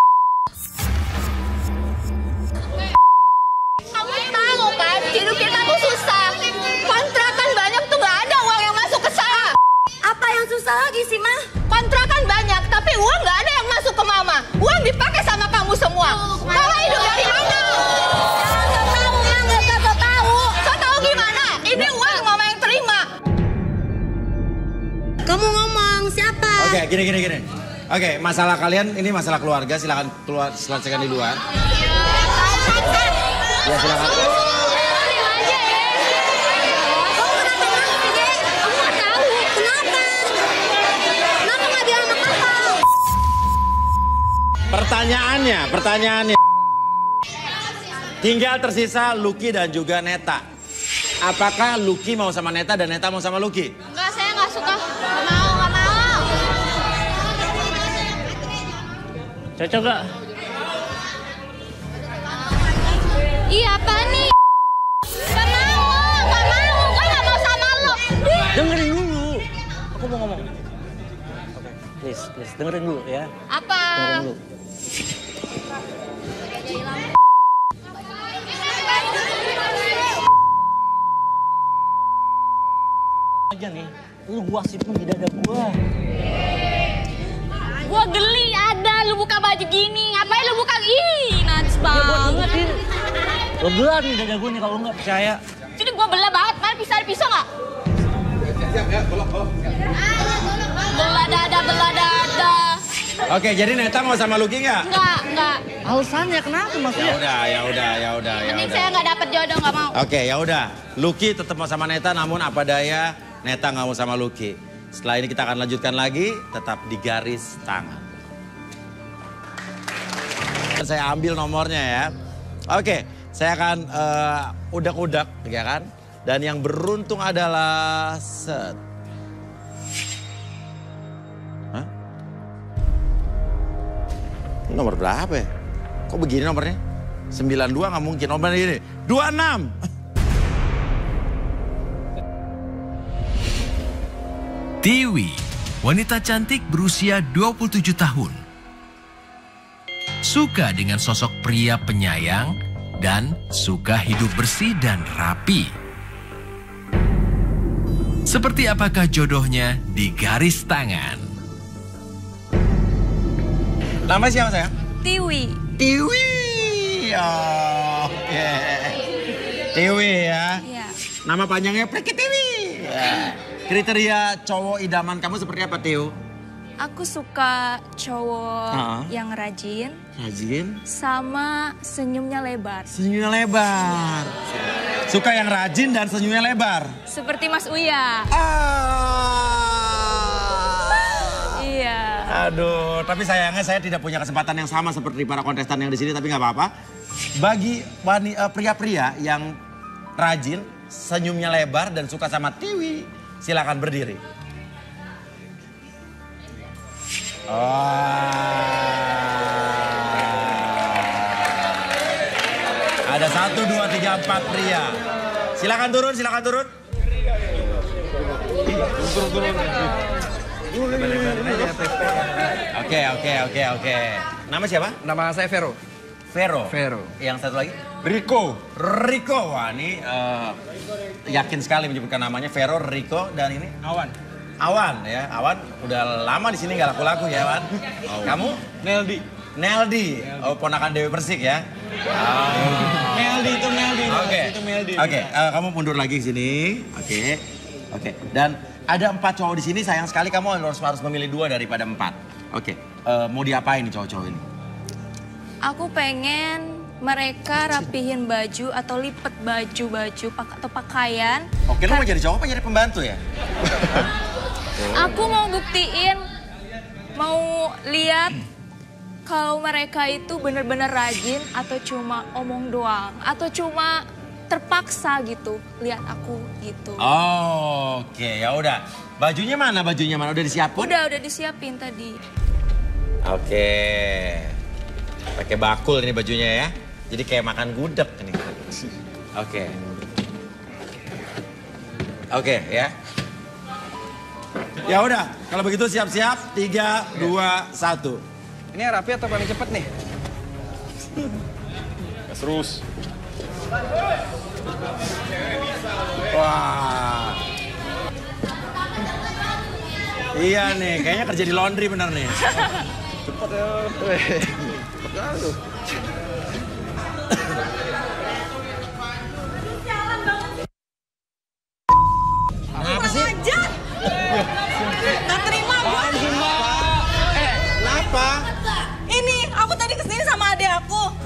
Speaker 9: Kamu tahu kan, hidupnya kamu susah. Kontrakan banyak tuh nggak ada uang yang masuk ke saya.
Speaker 10: Apa yang susah lagi sih, Ma?
Speaker 1: gini. Oke, masalah kalian ini masalah keluarga, silakan keluar selesaikan di luar. Ya silakan. Pertanyaannya. Tinggal tersisa Lucky dan juga Neta. Apakah Lucky mau sama Neta dan Neta mau sama Lucky?
Speaker 4: Enggak, saya nggak suka. Nggak mau.
Speaker 3: Cocok gak?
Speaker 4: Iya, apa nih? Nggak mau. Gue nggak mau sama lo.
Speaker 3: Dengerin dulu. Aku mau ngomong. Oke, please, dengerin dulu ya.
Speaker 4: Apa?
Speaker 3: Dengerin dulu. Aja nih, lu gua sipin di dada gua.
Speaker 4: Gua geli ada lu buka baju gini. Ngapain lu buka? Ih, najis banget.
Speaker 3: Lo belah nih dada gua nih kalau lu nggak percaya.
Speaker 4: Sini gua belah banget. Mana pisau nggak?
Speaker 1: Siap ya, golok.
Speaker 4: Belah dada.
Speaker 1: Oke, jadi Neta mau sama Lucky nggak?
Speaker 4: Enggak.
Speaker 3: Alasannya kenapa maksudnya?
Speaker 1: Ya udah.
Speaker 4: Mending saya nggak dapet jodoh, nggak mau.
Speaker 1: Oke, ya udah. Lucky tetap mau sama Neta, namun apa daya Neta nggak mau sama Lucky. Setelah ini kita akan lanjutkan lagi, tetap di garis tangan. Saya ambil nomornya ya. Oke, saya akan udak-udak, ya kan? Dan yang beruntung adalah set. Hah? Ini nomor berapa ya? Kok begini nomornya? 92 nggak mungkin, nomornya ini. 26.
Speaker 2: Tiwi, wanita cantik berusia 27 tahun. Suka dengan sosok pria penyayang dan suka hidup bersih dan rapi. Seperti apakah jodohnya di garis tangan?
Speaker 1: Nama siapa sayang?
Speaker 4: Tiwi.
Speaker 1: Oh, oke. Tiwi ya.
Speaker 4: Iya.
Speaker 1: Nama panjangnya Priki Tiwi. Ya. Kriteria cowok idaman kamu seperti apa, Tio?
Speaker 4: Aku suka cowok yang rajin. Sama senyumnya lebar.
Speaker 1: Senyumnya lebar. Suka yang rajin dan senyumnya lebar.
Speaker 4: Seperti Mas Uya. Iya.
Speaker 1: Aduh, tapi sayangnya saya tidak punya kesempatan yang sama seperti para kontestan yang di sini, tapi nggak apa-apa. Bagi pria-pria yang rajin, senyumnya lebar dan suka sama Tiwi, silakan berdiri. Ada 1, 2, 3, 4 pria. Silakan turun.
Speaker 5: Turun.
Speaker 1: Oke. Nama siapa?
Speaker 7: Nama saya Vero.
Speaker 1: Vero. Yang satu lagi? Rico. Wah ini yakin sekali menyebutkan namanya Vero, Rico, dan ini? Awan ya. Awan udah lama di sini nggak laku-laku ya, Awan. Kamu? Neldi. Oh, ponakan Dewi Persik ya.
Speaker 5: Meldi.
Speaker 1: Oke, kamu mundur lagi ke sini. Oke. Dan ada 4 cowok di sini, sayang sekali kamu harus memilih 2 daripada 4. Oke. Mau diapain nih cowok-cowok ini?
Speaker 4: Aku pengen mereka rapihin baju atau lipet baju atau pakaian.
Speaker 1: Oke, lu mau jadi cowok apa jadi pembantu ya?
Speaker 4: Aku mau buktiin, mau lihat kalau mereka itu bener-bener rajin atau cuma omong doang. Atau cuma terpaksa gitu, lihat aku gitu.
Speaker 1: Oke, ya udah. Bajunya mana? Udah disiapin?
Speaker 4: Udah disiapin tadi.
Speaker 1: Oke. Pakai bakul ini bajunya ya. Jadi kayak makan gudeg ini. Oke ya. Ya udah, kalau begitu siap-siap 3, 2, 1.
Speaker 7: Ini yang rapi atau paling cepet nih?
Speaker 5: Terus.
Speaker 1: Wah. Iya nih, kayaknya kerja di laundry bener nih.
Speaker 7: Cepet ya. Cepet banget lu.
Speaker 1: Kenapa sih?
Speaker 9: Gak terima gue.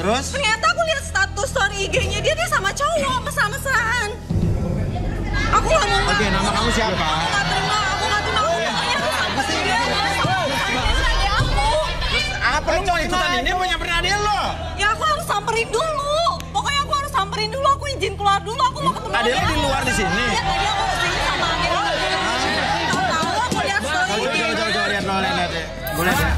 Speaker 1: Terus?
Speaker 9: Ternyata aku lihat status story IG-nya dia sama cowok, mesra-mesraan. Aku nggak mau.
Speaker 1: Oke, nama kamu siapa?
Speaker 9: Aku nggak terima. Pokoknya harus samperin dia. Adik aku.
Speaker 1: Terus apa lu mau ikutan ini mau nyamperin adik lo?
Speaker 9: Ya aku harus samperin dulu. Pokoknya aku harus samperin dulu. Aku izin keluar dulu. Aku mau ketemu
Speaker 1: Adik lo di luar di sini.
Speaker 9: Iya, tadi aku kesini sama adik lo. Tahu aku lihat story IG.
Speaker 1: Coba lihat lo, lihat deh. Boleh ya?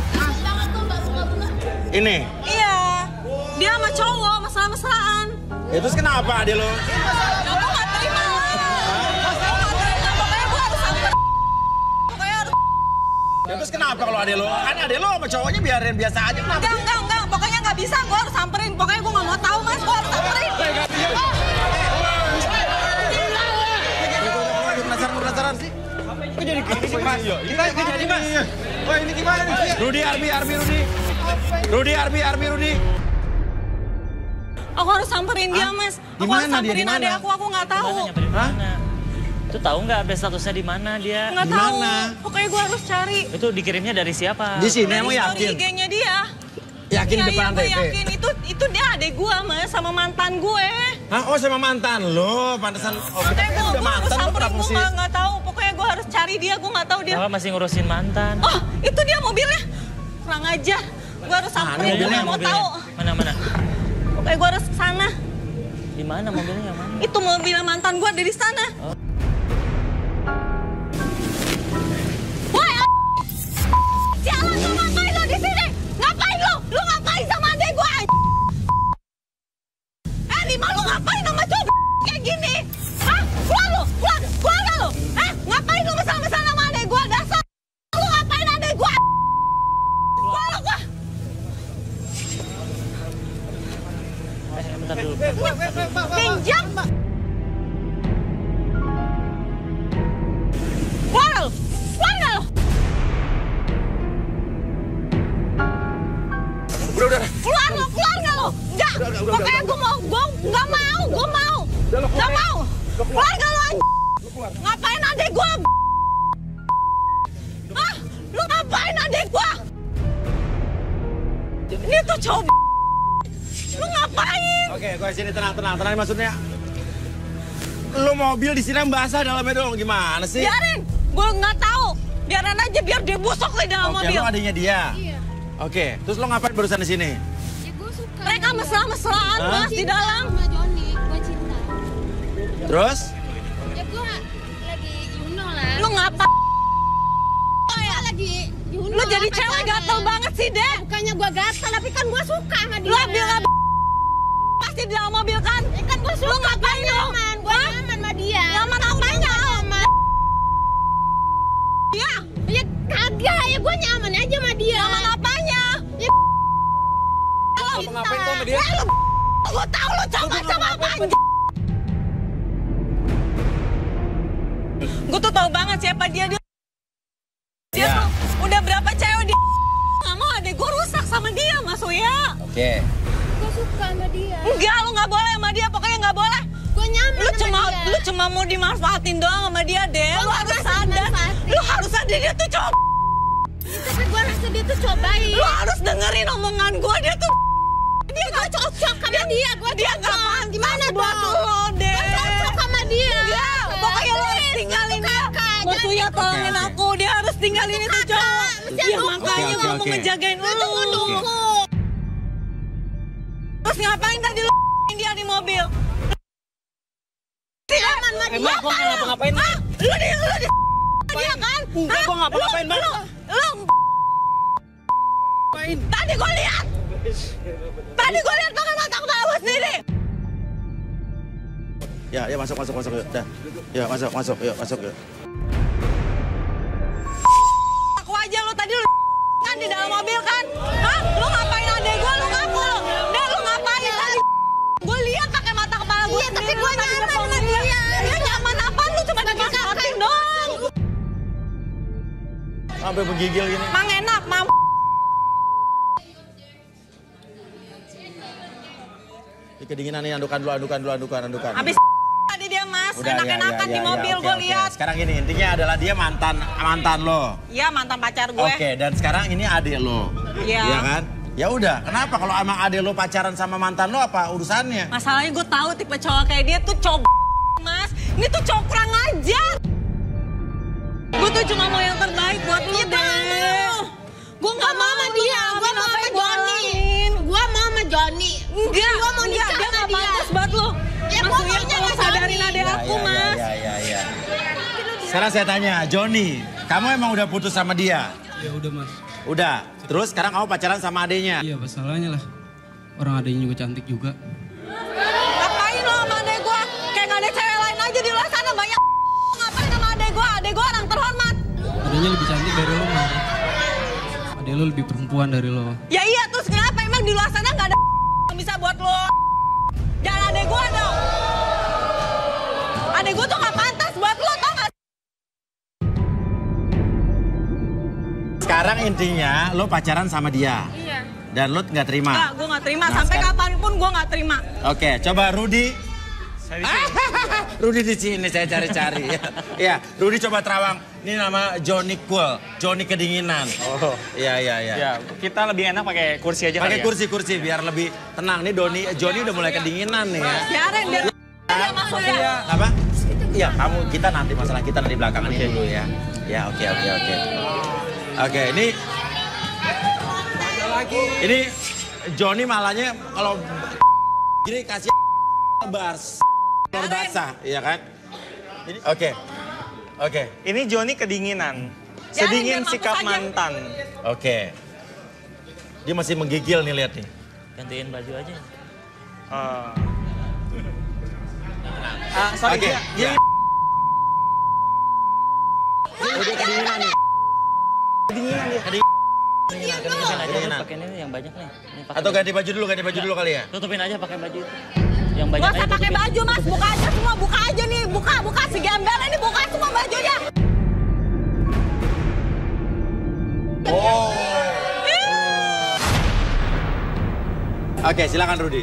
Speaker 1: Ini?
Speaker 9: Iya. Dia sama cowok, mesra-mesraan.
Speaker 1: Ya terus kenapa adik lo?
Speaker 9: Ya aku nggak terima lah. Pokoknya gue harus samperin. Pokoknya harus.
Speaker 1: Ya terus kenapa kalau adik lo? Kan adik lo sama cowoknya biarin biasa aja. Kenapa?
Speaker 9: Enggak. Pokoknya nggak bisa. Gue harus samperin. Pokoknya gue nggak mau tahu, Mas. Gue harus samperin.
Speaker 1: Penasaran sih?
Speaker 5: Kok jadi gini sih, Mas? Kita jadi, Mas. Wah, ini gimana nih?
Speaker 1: Rudi, Arbi.
Speaker 9: Aku harus samperin dia, Mas. Aku harus samperin adik aku nggak tahu.
Speaker 6: Hah? Itu tahu nggak update statusnya di mana dia?
Speaker 9: Nggak tahu. Pokoknya gue harus cari.
Speaker 6: Itu dikirimnya dari siapa?
Speaker 1: Di sini emang
Speaker 9: Dari
Speaker 1: yakin?
Speaker 9: IG-nya dia.
Speaker 1: Yakin
Speaker 9: Iya,
Speaker 1: depan
Speaker 9: gue
Speaker 1: TV?
Speaker 9: yakin. Itu dia adik gue, Mas, sama mantan gue.
Speaker 1: Hah? Oh sama mantan lo, pantesan. Oh, kita
Speaker 9: Makanya
Speaker 1: kan udah
Speaker 9: gue harus
Speaker 1: mantan, lo
Speaker 9: samperin.
Speaker 1: kenapa
Speaker 9: Gue
Speaker 1: sih?
Speaker 9: nggak tahu. Pokoknya gue harus cari dia. Gue nggak tahu dia.
Speaker 6: Bapak masih ngurusin mantan.
Speaker 9: Oh, itu dia mobilnya. Kurang ajar. Gue harus samperin. Gue nggak mau tahu.
Speaker 6: Mana?
Speaker 9: Pokoknya gue harus ke sana.
Speaker 6: Di mana mobilnya yang mana?
Speaker 9: Itu mobil mantan gue ada di sana. Woi, sialan lu ngapain lo di sini? Ngapain lo? Lu ngapain sama adek gue? Lima lu ngapain sama cowok kayak gini? Hah? Keluar lu? Keluar lu? Hah? Ngapain lu mesra-mesra sama adek gue? Dasar lu ngapain adek gue? Keluar lu gue.
Speaker 6: Bentar dulu.
Speaker 9: Pinjam. Keluar lu.
Speaker 1: Udah.
Speaker 9: Keluar nggak lo? Enggak. Pokoknya gue nggak mau. Keluar nggak lo? Ngapain adek gue? Hah? Lu ngapain adek gue? Ini tuh cowok. Lu ngapain?
Speaker 1: Oke, gue sini tenang maksudnya. Lo mobil disiram basah dalamnya dong, gimana sih?
Speaker 9: Biarin. Gue nggak tahu. Biarin aja biar dia busuk di dalam mobil.
Speaker 1: Oke, lo adiknya dia.
Speaker 9: Iya.
Speaker 1: Oke, terus lo ngapain barusan di sini?
Speaker 9: Ya gue suka. Mereka mesra-mesraan, Mas, di dalam.
Speaker 11: Sama Joni, gue cinta.
Speaker 1: Terus?
Speaker 11: Ya gue lagi lah.
Speaker 9: Lu ngapain?
Speaker 11: Oh ya lagi
Speaker 9: Lu jadi cewek gatel banget sih, Dek.
Speaker 11: Bukannya gue gatel, tapi kan gue suka sama dia.
Speaker 9: Lu bilang pasti di dalam mobil kan?
Speaker 11: Kan gue suka.
Speaker 9: Lu ngapain
Speaker 11: nyaman? Gue nyaman sama dia.
Speaker 9: Nyaman apanya? Iya.
Speaker 11: Ya kagak, ya gue nyaman aja sama dia.
Speaker 9: Nyaman apanya?
Speaker 11: Ya
Speaker 5: Apa ngapain kok sama dia?
Speaker 9: Gue tahu lu coba apaan. Gue tuh tahu banget siapa dia. Dia tuh udah berapa cewek dia nggak mau adek gue rusak sama dia, Mas Uya.
Speaker 1: Oke.
Speaker 11: gue suka sama dia.
Speaker 9: Enggak, lu nggak boleh sama dia. Pokoknya nggak boleh.
Speaker 11: Gue nyaman
Speaker 9: Lu cuma mau dimanfaatin doang sama dia, Dek. Lu harus sadar. Lu harus sadar dia tuh cowok.
Speaker 11: Tapi gue rasa dia tuh cobain.
Speaker 9: Lu harus dengerin omongan gue. Dia tuh
Speaker 11: dia gak cocok sama dia.
Speaker 9: Dia nggak pantas
Speaker 11: gimana
Speaker 9: buat
Speaker 11: dong?
Speaker 9: lo, Dek.
Speaker 11: Gue cocok sama dia.
Speaker 9: Enggak, pokoknya lu harus tinggalin dia. Mas Uya tolongin aku. Dia harus tinggalin itu cowok. Ya makanya gue mau ngejagain lu.
Speaker 11: Tunggu.
Speaker 9: Terus ngapain tadi lu dia di mobil?
Speaker 11: Nyaman sama dia.
Speaker 5: Emang gue nggak ngapa-ngapain?
Speaker 9: Lu di dia kan?
Speaker 5: Enggak, gue nggak ngapa-ngapain, Bang.
Speaker 9: Lu Tadi gue lihat pakai mata kepala gue sendiri.
Speaker 1: Ya masuk yuk. Dah. Ya masuk yuk.
Speaker 9: Aku aja lu tadi lu kan di dalam mobil kan? Hah? Lu ngapain adek gue? Lu ngaku? Lu ngapain tadi? Gue lihat pakai mata kepala gue.
Speaker 11: Iya, tapi gue nyaman sama dia.
Speaker 9: Ya nyaman apa? Lu cuma dimanfaatin doang.
Speaker 1: Sampai menggigil gini.
Speaker 9: Mang enak, mam.
Speaker 1: Kedinginan nih, andukan dulu.
Speaker 9: Habis tadi dia Mas,
Speaker 1: Udah,
Speaker 9: enak-enakan di mobil
Speaker 1: oke,
Speaker 9: gue
Speaker 1: oke.
Speaker 9: lihat.
Speaker 1: Sekarang gini, intinya adalah dia mantan lo.
Speaker 9: Iya, mantan pacar gue.
Speaker 1: Oke, dan sekarang ini adik lo.
Speaker 9: Iya.
Speaker 1: Iya kan? Ya udah, kenapa kalau emang adek lo pacaran sama mantan lo apa urusannya?
Speaker 9: Masalahnya gue tahu tipe cowok kayak dia tuh cowok Mas. Ini tuh cowok kurang ajar. Gue tuh cuma mau yang terbaik buat lu deh. Gue gak mau sama dia, gue mau sama Johnny. Gue mau sama Johnny. Enggak, gue mau nikah sama dia. Dia gak pantas buat lu. Ya pokoknya tolong sadarin adek aku, Mas.
Speaker 1: Ya. Sekarang saya tanya, Johnny, kamu emang udah putus sama dia?
Speaker 12: Ya udah Mas.
Speaker 1: Udah, terus sekarang kamu pacaran sama adenya?
Speaker 12: Iya, masalahnya lah. Orang adenya juga cantik juga.
Speaker 9: Ngapain lo sama adek gue? Kayak gak ada cewek lain aja di luar sana banyak. Ngapain sama adek gue? Adek gue orang terhormat.
Speaker 12: Adenya lebih cantik dari lo, Mas. Adek lo lebih perempuan dari lo.
Speaker 9: Ya iya, terus kenapa emang di luar sana gak ada yang bisa buat lo? Jangan adek gue dong. Adek gue tuh gak pantas buat lo, tau gak?
Speaker 1: Sekarang intinya lo pacaran sama dia.
Speaker 9: Iya.
Speaker 1: Dan lo nggak terima?
Speaker 9: Enggak, gue gak terima.
Speaker 1: Nah,
Speaker 9: sampai
Speaker 1: sekarang...
Speaker 9: kapanpun gue gak terima.
Speaker 1: Oke, coba Rudy. Rudy di sini saya cari-cari. Ya, Rudy coba terawang. Ini nama Johnny Cool, Johnny kedinginan.
Speaker 5: Oh,
Speaker 1: iya.
Speaker 5: Ya, kita lebih enak pakai kursi aja.
Speaker 1: Pakai kursi biar lebih tenang. Nih Johnny udah mulai kedinginan nih ya.
Speaker 9: Biarin dia masuk ya.
Speaker 1: Apa? Iya, kita nanti masalah kita nanti belakangan ini dulu ya. Ya, oke. Oke, ini Johnny malahnya kalau gini kasih bars. Basah, iya kan? Oke.
Speaker 5: Ini Johnny kedinginan. Sedingin sikap mantan.
Speaker 1: Oke. Dia masih menggigil nih, lihat nih.
Speaker 6: Gantiin baju aja.
Speaker 5: Sorry.
Speaker 1: Oke.
Speaker 5: Ya.
Speaker 1: Udah kedinginan nih. Kedinginan.
Speaker 6: Pakai ini yang banyak nih.
Speaker 1: Atau ganti baju dulu kali ya?
Speaker 6: Tutupin aja pakai baju itu. Yang banyak
Speaker 9: Gak
Speaker 6: aja
Speaker 9: usah pakai
Speaker 6: tutupin.
Speaker 9: baju, Mas. Buka aja semua. Buka aja nih. Buka si gembel ini. Buka semua bajunya.
Speaker 1: Oke, silakan Rudy.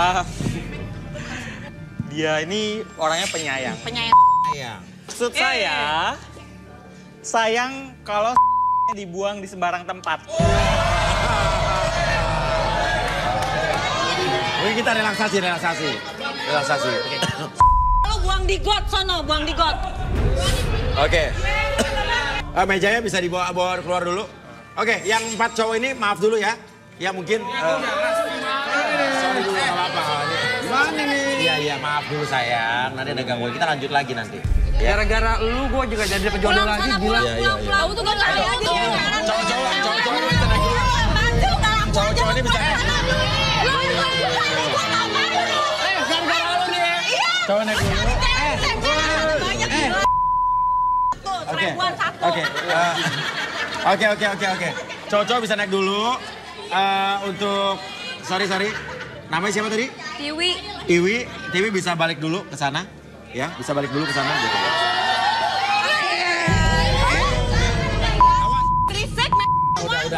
Speaker 5: Dia ini orangnya penyayang. Maksud saya, sayang kalau dibuang di sembarang tempat.
Speaker 1: Oke, kita relaksasi.
Speaker 9: Lo buang di got, sono. Buang di got.
Speaker 1: Oke. Mejanya bisa dibawa keluar dulu. Oke, yang 4 cowok ini maaf dulu ya. Ya mungkin... sorry dulu, gak apa-apa. Gimana nih? Iya, maaf dulu sayang. Nanti ada gangguan, kita lanjut lagi nanti.
Speaker 7: Gara-gara lu gue juga jadi dapet jodoh lagi, gila.
Speaker 9: Pulang. Tuh gak kaya aja.
Speaker 1: Cowok-cowok ini bisa naik dulu. Cowok-cowok ini bisa...
Speaker 7: Gara-gara lu nih.
Speaker 1: Cowok naik dulu. Oke. Cowok-cowok bisa naik dulu. Untuk sorry. Namanya siapa tadi? Tiwi bisa balik dulu ke sana. Ya, bisa balik dulu ke sana gitu.
Speaker 9: Berisik,
Speaker 1: Udah.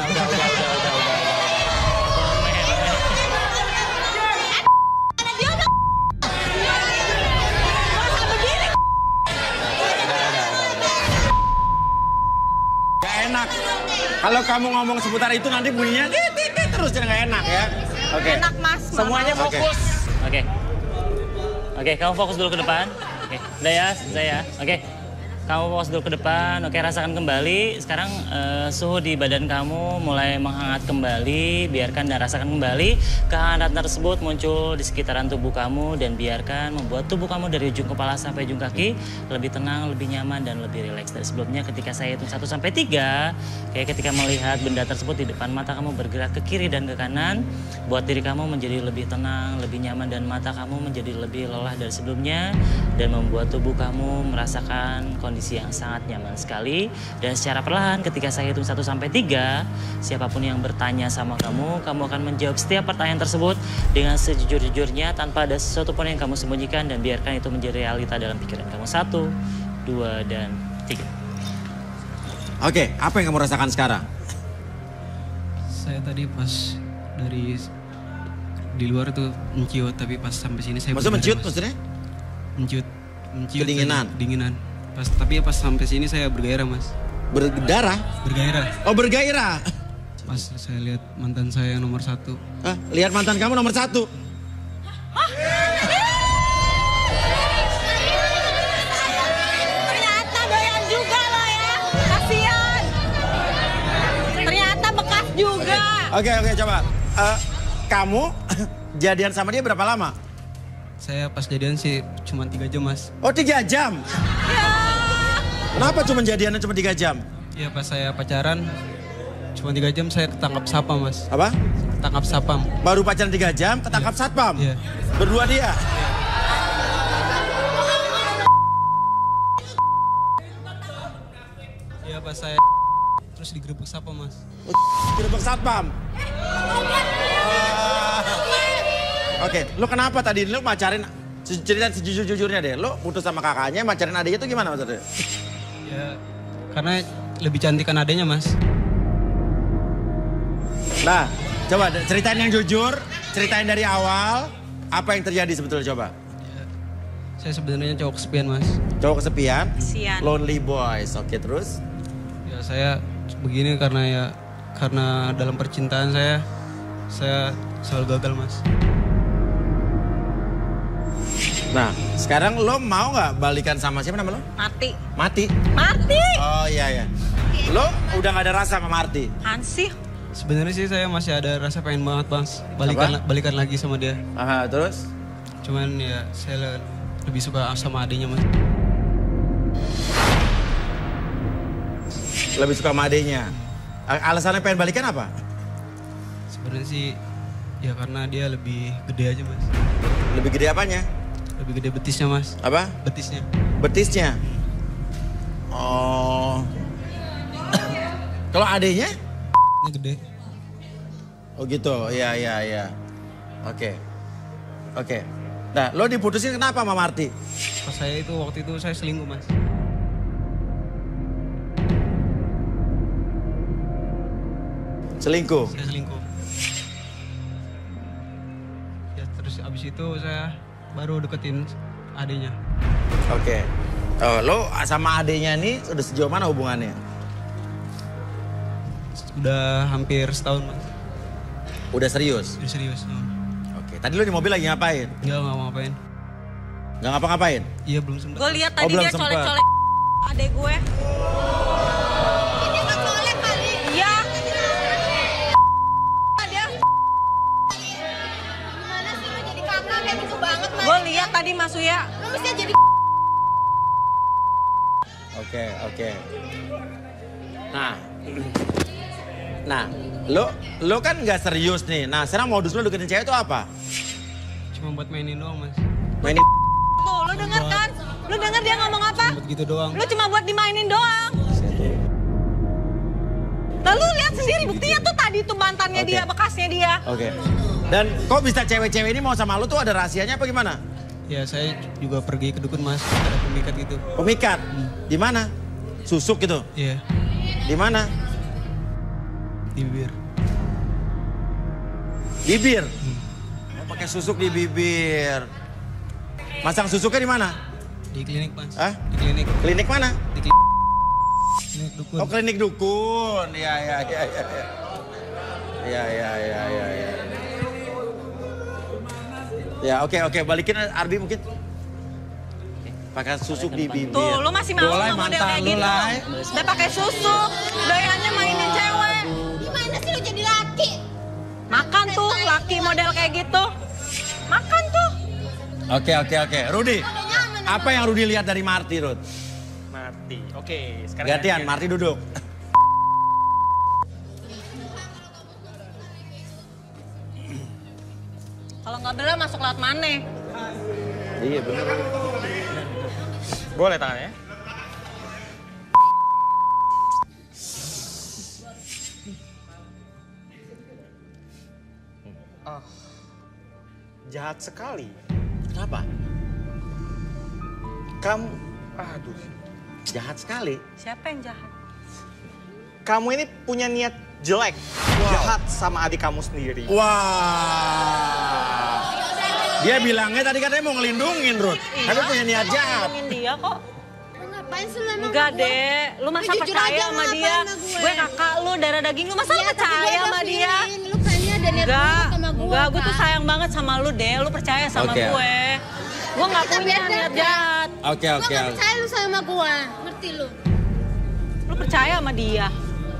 Speaker 1: Gak enak. Kalau kamu ngomong seputar itu nanti bunyinya terus jadi gak enak ya. Oke.
Speaker 9: Enak, Mas.
Speaker 5: Semuanya fokus.
Speaker 6: Oke, kamu fokus dulu ke depan. Oke, udah ya, saya. Oke, kamu fokus dulu ke depan. Oke, rasakan kembali. Sekarang suhu di badan kamu mulai menghangat kembali. Biarkan dan rasakan kembali kehangatan tersebut muncul di sekitaran tubuh kamu dan biarkan membuat tubuh kamu dari ujung kepala sampai ujung kaki lebih tenang, lebih nyaman dan lebih rileks dari sebelumnya. Ketika saya hitung 1 sampai 3, kayak ketika melihat benda tersebut di depan mata kamu bergerak ke kiri dan ke kanan, buat diri kamu menjadi lebih tenang, lebih nyaman dan mata kamu menjadi lebih lelah dari sebelumnya dan membuat tubuh kamu merasakan kondisi yang sangat nyaman sekali. Dan secara perlahan ketika saya hitung 1 sampai 3, siapapun yang bertanya sama kamu akan menjawab setiap pertanyaan tersebut dengan sejujur-jujurnya tanpa ada sesuatu pun yang kamu sembunyikan dan biarkan itu menjadi realita dalam pikiran kamu. 1, 2, dan 3.
Speaker 1: Oke, apa yang kamu rasakan sekarang?
Speaker 12: Saya tadi pas dari di luar tuh menciut, tapi pas sampai sini saya...
Speaker 1: Maksudnya menciut maksudnya?
Speaker 12: Menciut.
Speaker 1: Kedinginan?
Speaker 12: Dinginan. Tapi pas sampai sini saya bergairah, Mas.
Speaker 1: Berdarah?
Speaker 12: Bergairah.
Speaker 1: Oh, bergairah.
Speaker 12: Pas saya lihat mantan saya yang nomor 1.
Speaker 1: Hah? Lihat mantan kamu nomor 1?
Speaker 9: Ternyata doyan juga lo ya. Kasian. Ternyata bekas juga.
Speaker 1: Oke, coba. Kamu jadian sama dia berapa lama?
Speaker 12: Saya pas jadian sih cuma 3 jam, Mas.
Speaker 1: Oh, 3 jam?
Speaker 9: Ya.
Speaker 1: Kenapa cuma jadiannya cuma 3 jam?
Speaker 12: Iya, pas saya pacaran cuma 3 jam saya ketangkap sapam, Mas.
Speaker 1: Apa?
Speaker 12: Ketangkap sapam.
Speaker 1: Baru pacaran 3 jam ketangkap satpam?
Speaker 12: Iya.
Speaker 1: Berdua dia?
Speaker 12: Iya, pas saya terus digerebek sapam, Mas.
Speaker 1: Digerebek satpam? Oke, lu kenapa tadi lu macarin, cerita sejujur-jujurnya deh, lu putus sama kakaknya, macarin adiknya itu gimana maksudnya?
Speaker 12: Ya, karena lebih cantik kan adanya, Mas.
Speaker 1: Nah, coba ceritain yang jujur, ceritain dari awal, apa yang terjadi sebetulnya coba?
Speaker 12: Ya, saya sebenarnya cowok kesepian, Mas.
Speaker 1: Cowok kesepian?
Speaker 9: Kesian.
Speaker 1: Lonely boys, oke terus?
Speaker 12: Ya, saya begini karena dalam percintaan saya selalu gagal, Mas.
Speaker 1: Nah, sekarang lo mau nggak balikan sama siapa nama lo?
Speaker 9: Mati.
Speaker 1: Mati?
Speaker 9: Mati.
Speaker 1: Oh iya. Lo udah nggak ada rasa sama Marti?
Speaker 9: Ansih.
Speaker 12: Sebenarnya sih saya masih ada rasa pengen banget, Mas. Balikan lagi sama dia.
Speaker 1: Aha, terus?
Speaker 12: Cuman ya saya lebih suka sama adiknya, Mas.
Speaker 1: Lebih suka sama adiknya. Alasannya pengen balikan apa?
Speaker 12: Sebenarnya sih ya karena dia lebih gede aja, Mas.
Speaker 1: Lebih gede apanya?
Speaker 12: Lebih gede betisnya, Mas.
Speaker 1: Apa?
Speaker 12: Betisnya.
Speaker 1: Betisnya? Oh. Kalau adiknya?
Speaker 12: Ini gede.
Speaker 1: Oh gitu, iya. Oke. Nah, lo diputusin kenapa sama Marti?
Speaker 12: Pas waktu itu saya selingkuh, Mas.
Speaker 1: Selingkuh?
Speaker 12: Saya selingkuh. Ya terus abis itu saya baru deketin adiknya.
Speaker 1: Oke. Oh, lo sama adiknya ini udah sejauh mana hubungannya?
Speaker 12: Udah hampir setahun, Mas.
Speaker 1: Udah serius?
Speaker 12: Udah serius.
Speaker 1: Oke. Tadi lo di mobil lagi ngapain?
Speaker 12: Enggak mau ngapain.
Speaker 1: Nggak ngapa-ngapain?
Speaker 12: Iya, belum sempet.
Speaker 9: Gue lihat tadi dia colek-colek adek gue. Ini nggak colek kali. Iya. Dia. Gimana sih lo jadi kakak kayak gitu banget, Mas? Gue lihat tadi Mas Uya. Lo mesti jadi.
Speaker 1: Oke. Nah, lo kan nggak serius nih. Nah, sekarang modus lo deketin cewek itu apa?
Speaker 12: Cuma buat mainin doang, Mas.
Speaker 1: Mainin.
Speaker 9: Tuh, lo denger kan? Lo denger dia ngomong apa?
Speaker 12: Cuma buat gitu doang.
Speaker 9: Lo cuma buat dimainin doang. Lalu lihat sendiri buktinya tuh tadi tuh mantannya dia, bekasnya dia.
Speaker 1: Oke. Dan kok bisa cewek-cewek ini mau sama lo tuh ada rahasianya apa gimana?
Speaker 12: Ya saya juga pergi ke dukun, Mas. Ada pemikat gitu.
Speaker 1: Pemikat? Di mana? Susuk gitu?
Speaker 12: Iya.
Speaker 1: Di mana?
Speaker 12: Di bibir.
Speaker 1: Bibir? Oh, pakai susuk di bibir. Masang susuknya di mana?
Speaker 12: Di klinik, Mas.
Speaker 1: Hah?
Speaker 12: Di klinik.
Speaker 1: Klinik mana?
Speaker 12: Di klinik dukun.
Speaker 1: Oh, klinik dukun. Iya. Ya, oke. Balikin Arbi mungkin. Pakai susuk di bibir.
Speaker 9: Tuh, lo masih mau
Speaker 1: Dolai,
Speaker 9: sama model
Speaker 1: mantan
Speaker 9: kayak
Speaker 1: lu,
Speaker 9: gitu.
Speaker 1: Lai.
Speaker 9: Udah pakai susuk, doyannya mainin cewek. Gimana sih lo jadi laki? Makan tuh, laki model kayak gitu. Makan tuh.
Speaker 1: Oke. Rudi, apa yang Rudi lihat dari Marti, Rud?
Speaker 5: Marti, oke. Sekarang
Speaker 1: Gantian, Marti duduk.
Speaker 9: Kalau nggak bener masuk lewat mana?
Speaker 1: Iya, bener.
Speaker 5: Boleh tangannya? Jahat sekali.
Speaker 1: Kenapa?
Speaker 5: Kamu, aduh.
Speaker 1: Jahat sekali.
Speaker 9: Siapa yang jahat?
Speaker 5: Kamu ini punya niat jelek. Jahat sama adik kamu sendiri.
Speaker 1: Wah. Dia bilangnya tadi katanya mau ngelindungin, Ruth. Tapi punya niat jahat.
Speaker 9: Ngelindungin dia kok.
Speaker 11: ngapain sih lu emang
Speaker 6: Enggak,
Speaker 11: sama gue?
Speaker 6: Dek. Lu masa
Speaker 11: Jujur
Speaker 6: percaya
Speaker 11: aja,
Speaker 6: sama
Speaker 11: ngapain
Speaker 6: dia?
Speaker 11: sama gue?
Speaker 6: Gue kakak lu, darah daging lu. Masa lu
Speaker 11: Iya, tapi
Speaker 6: percaya
Speaker 11: gue
Speaker 6: sama
Speaker 11: ada
Speaker 6: dia?
Speaker 11: feeling. Lu kayaknya ada niat
Speaker 6: Enggak,
Speaker 11: buruk sama gue,
Speaker 6: enggak. Gue tuh
Speaker 11: kan?
Speaker 6: sayang banget sama lu, Dek. Lu percaya sama
Speaker 1: Oke.
Speaker 6: gue. Gue nggak
Speaker 11: Kita
Speaker 6: punya
Speaker 11: beda,
Speaker 6: niat
Speaker 11: Dek.
Speaker 6: jahat.
Speaker 1: Oke,
Speaker 11: Gue
Speaker 1: oke.
Speaker 11: gak percaya lu sayang sama gue. Ngerti lu?
Speaker 6: Lu percaya sama dia.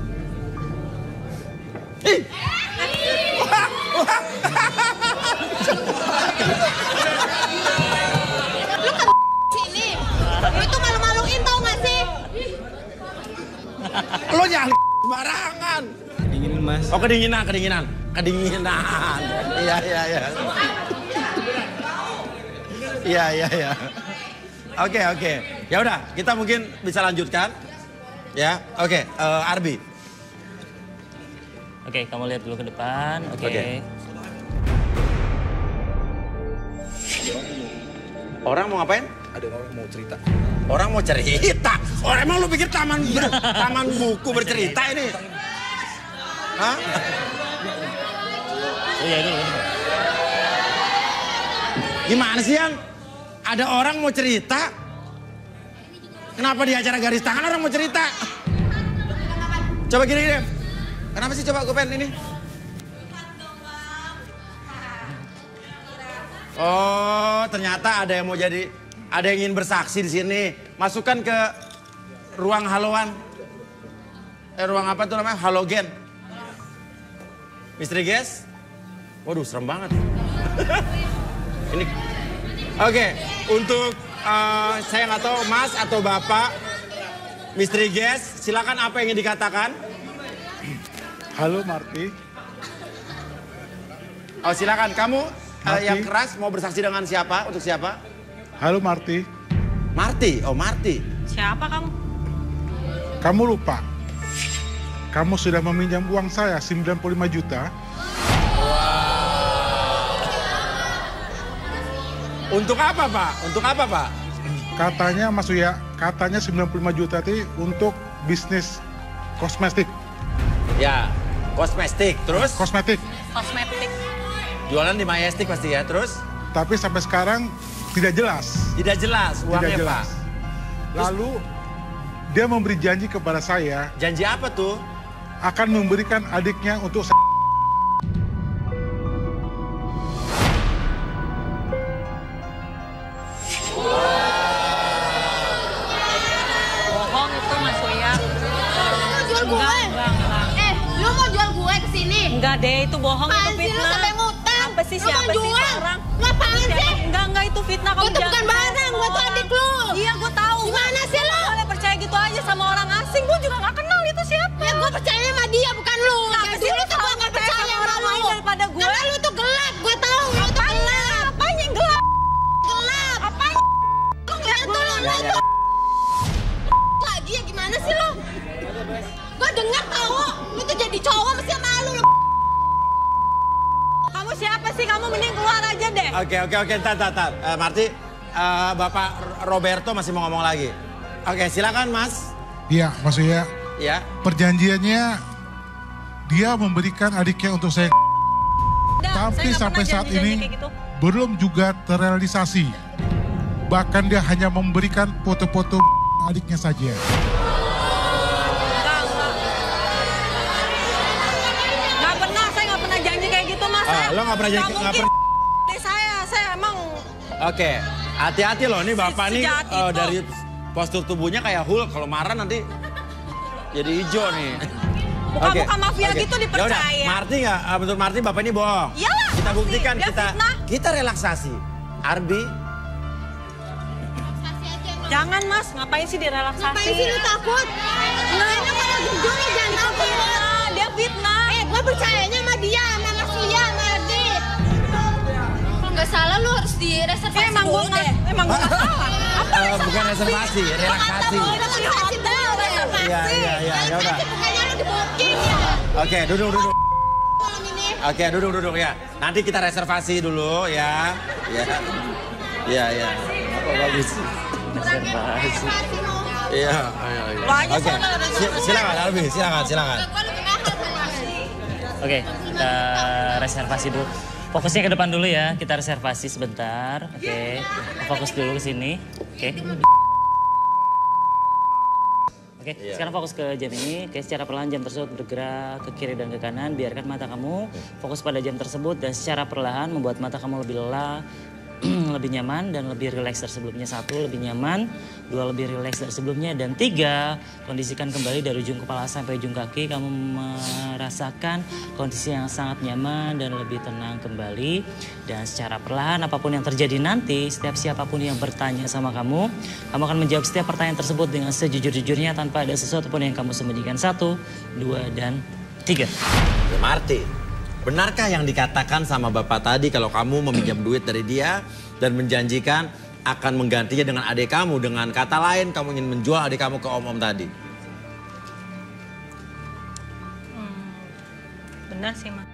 Speaker 11: Lu kan sini. Lu tuh malu-maluin tau gak sih?
Speaker 1: Lo jangan sembarangan.
Speaker 12: Kedinginan mas.
Speaker 1: Oh kedinginan. Iya. Oke. Ya udah, kita mungkin bisa lanjutkan. Ya, oke. Arbi.
Speaker 6: Oke, kamu lihat dulu ke depan. Oke.
Speaker 1: Oke. Orang mau ngapain?
Speaker 13: Ada orang mau cerita.
Speaker 1: Orang mau cerita. Orang emang lu pikir taman buku bercerita ini? Hah?
Speaker 6: Oh iya dulu.
Speaker 1: Gimana sih yang ada orang mau cerita? Kenapa di acara garis tangan orang mau cerita? Coba gini deh. Kenapa sih coba gue pengen ini? Oh, ternyata ada yang mau jadi, ada yang ingin bersaksi di sini. Masukkan ke ruang haloan. Ruang apa tuh namanya? Halogen. Misteri guys? Waduh, serem banget. Ini. Oke, untuk saya nggak tahu Mas atau Bapak, Misteri guys, silakan apa yang ingin dikatakan?
Speaker 14: Halo Marty.
Speaker 1: Oh silakan, kamu
Speaker 14: Marty.
Speaker 1: yang keras mau bersaksi dengan siapa? Untuk siapa?
Speaker 14: Halo Marty.
Speaker 1: Marty, oh Marty.
Speaker 6: Siapa kamu?
Speaker 14: Kamu lupa. Kamu sudah meminjam uang saya 95 juta.
Speaker 1: Untuk apa Pak? Untuk apa Pak?
Speaker 14: Katanya Mas Uya, katanya 95 juta itu untuk bisnis kosmetik.
Speaker 1: Ya, kosmetik. Terus?
Speaker 14: Kosmetik.
Speaker 6: Kosmetik.
Speaker 1: Jualan di Majestic pasti ya, terus?
Speaker 14: Tapi sampai sekarang tidak jelas.
Speaker 1: Tidak jelas uangnya
Speaker 14: Tidak jelas.
Speaker 1: Pak.
Speaker 14: Lalu dia memberi janji kepada saya.
Speaker 1: Janji apa tuh?
Speaker 14: Akan memberikan adiknya untuk
Speaker 6: Bohong itu Mas Uya.
Speaker 11: Lu jual gue?
Speaker 6: Enggak.
Speaker 11: Lu mau jual gue ke sini?
Speaker 6: Enggak deh, itu bohong, itu
Speaker 11: Apaan sih lu
Speaker 6: fitnah.
Speaker 11: sampai ngutang?
Speaker 6: Apa sih,
Speaker 11: Lu
Speaker 6: siapa
Speaker 11: mau
Speaker 6: sih
Speaker 11: jual?
Speaker 6: orang?
Speaker 11: Lu apaan sih?
Speaker 6: Enggak, itu fitnah.
Speaker 11: Gue tuh bukan barang, gue tuh adik lu.
Speaker 6: Iya, gue tahu.
Speaker 11: Gimana sih lu?
Speaker 6: Boleh percaya gitu aja sama orang asing, gue juga gak kenal itu siapa.
Speaker 11: Ya gue percaya sama dia, bukan lu.
Speaker 6: Kenapa
Speaker 11: Jadi
Speaker 6: sih
Speaker 11: lu
Speaker 6: lu
Speaker 11: tuh gue
Speaker 6: selalu
Speaker 11: gak
Speaker 6: percaya
Speaker 11: percaya
Speaker 6: sama
Speaker 11: sama
Speaker 6: orang
Speaker 11: lu.
Speaker 6: lain daripada gue?
Speaker 11: Karena lu tuh gelap, gue tahu. Lu tuh gelap.
Speaker 6: Apaan yang gelap?
Speaker 11: Gelap.
Speaker 6: Apaan?
Speaker 11: Lu ngeliat tuh lu tuh. Lagi ya gimana sih lu? Gue denger tau, lu tuh jadi cowok mesti sama lu.
Speaker 6: Kamu siapa sih? Kamu mending keluar aja deh.
Speaker 1: Oke, entar. Marty, Bapak Roberto masih mau ngomong lagi. Oke, silakan Mas.
Speaker 14: Iya, Mas Uya.
Speaker 1: Ya.
Speaker 14: Perjanjiannya dia memberikan adiknya untuk saya. Tapi sampai saat ini
Speaker 6: gitu.
Speaker 14: belum juga terrealisasi. Bahkan dia hanya memberikan foto-foto adiknya saja.
Speaker 6: Nggak pernah, saya nggak pernah janji kayak gitu Mas.
Speaker 1: Lo nggak pernah janji,
Speaker 6: Nggak
Speaker 1: nggak
Speaker 6: mungkin. Saya emang
Speaker 1: Oke, hati-hati loh, nih Bapak nih
Speaker 6: sejahat itu.
Speaker 1: dari postur tubuhnya kayak Hulk, kalau marah nanti jadi hijau nih.
Speaker 6: Muka-muka mafia gitu dipercaya.
Speaker 1: Yaudah, Marty nggak, menurut Marty Bapak ini bohong.
Speaker 6: Iyalah,
Speaker 1: kita
Speaker 6: pasti.
Speaker 1: buktikan,
Speaker 6: Dia fitnah.
Speaker 1: kita relaksasi. Arbi,
Speaker 6: Jangan Mas, ngapain sih direlaksasi?
Speaker 11: Ngapain sih lu takut? Nah, ini kalau jujur lu jangan takut.
Speaker 6: Dia fitnah.
Speaker 11: Gue percayanya sama dia, sama Mas Uya, sama Adit. Kalau nggak salah lu harus direservasi
Speaker 6: Emang gue nggak salah.
Speaker 1: bukan reservasi, relaksasi. Iya, ya udah.
Speaker 11: Bukannya lu di booking ya.
Speaker 1: Oke, duduk. Oke, duduk ya. Nanti kita reservasi dulu ya. Iya. Apa bagus? Reservasi. Iya. Oke, silakan Arbi, silakan.
Speaker 6: Oke, kita reservasi dulu. Fokusnya ke depan dulu ya, kita reservasi sebentar. Oke, fokus dulu ke sini. Oke. Oke, sekarang fokus ke jam ini. Oke, secara perlahan jam tersebut bergerak ke kiri dan ke kanan. Biarkan mata kamu fokus pada jam tersebut dan secara perlahan membuat mata kamu lebih lelah, lebih nyaman dan lebih rileks dari sebelumnya. 1, lebih nyaman. 2, lebih rileks dari sebelumnya. Dan 3, kondisikan kembali dari ujung kepala sampai ujung kaki. Kamu merasakan kondisi yang sangat nyaman dan lebih tenang kembali. Dan secara perlahan apapun yang terjadi nanti, setiap siapapun yang bertanya sama kamu akan menjawab setiap pertanyaan tersebut dengan sejujur-jujurnya tanpa ada sesuatu pun yang kamu sembunyikan. 1, 2, dan 3.
Speaker 1: Marty, benarkah yang dikatakan sama Bapak tadi kalau kamu meminjam duit dari dia dan menjanjikan akan menggantinya dengan adik kamu? Dengan kata lain, kamu ingin menjual adik kamu ke om-om tadi?
Speaker 13: Benar sih, Mas.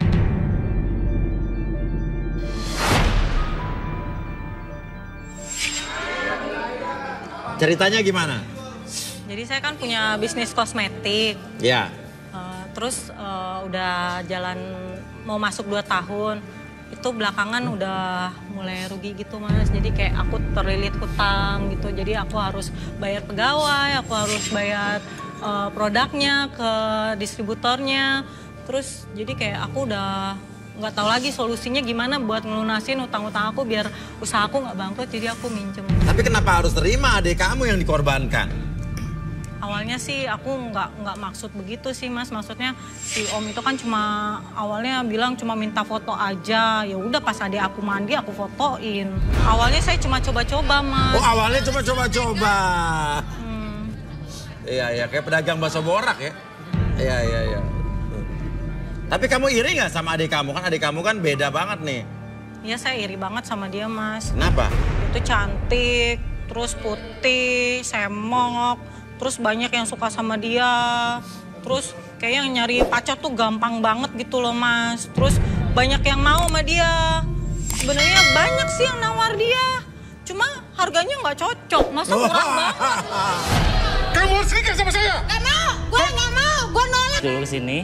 Speaker 1: Ceritanya gimana?
Speaker 13: Jadi saya kan punya bisnis kosmetik.
Speaker 1: Ya.
Speaker 13: Terus udah jalan mau masuk 2 tahun. Itu belakangan udah mulai rugi gitu, Mas. Jadi kayak aku terlilit hutang gitu. Jadi aku harus bayar pegawai, aku harus bayar produknya ke distributornya. Terus jadi kayak aku udah nggak tahu lagi solusinya gimana buat ngelunasin utang-utang aku biar usaha aku nggak bangkrut. Jadi aku minjem.
Speaker 1: Tapi kenapa harus terima adik kamu yang dikorbankan?
Speaker 13: Awalnya sih aku nggak maksud begitu sih, Mas. Maksudnya si Om itu kan cuma awalnya bilang cuma minta foto aja. Ya udah pas adik aku mandi aku fotoin. Awalnya saya cuma coba-coba, Mas.
Speaker 1: Oh, awalnya cuma coba-coba. Iya, kayak pedagang bakso borak ya. Iya. Tapi kamu iri nggak sama adik kamu? Kan adik kamu kan beda banget nih.
Speaker 13: Iya, saya iri banget sama dia, Mas.
Speaker 1: Kenapa?
Speaker 13: Itu cantik, terus putih, semok, terus banyak yang suka sama dia. Terus kayak yang nyari pacar tuh gampang banget gitu loh, Mas. Terus banyak yang mau sama dia. Sebenarnya banyak sih yang nawar dia. Cuma harganya nggak cocok, masa murah banget.
Speaker 14: Kamu harus nikah sama saya.
Speaker 11: Gak mau, gue gak mau, gue nolak.
Speaker 6: Dulu ke sini.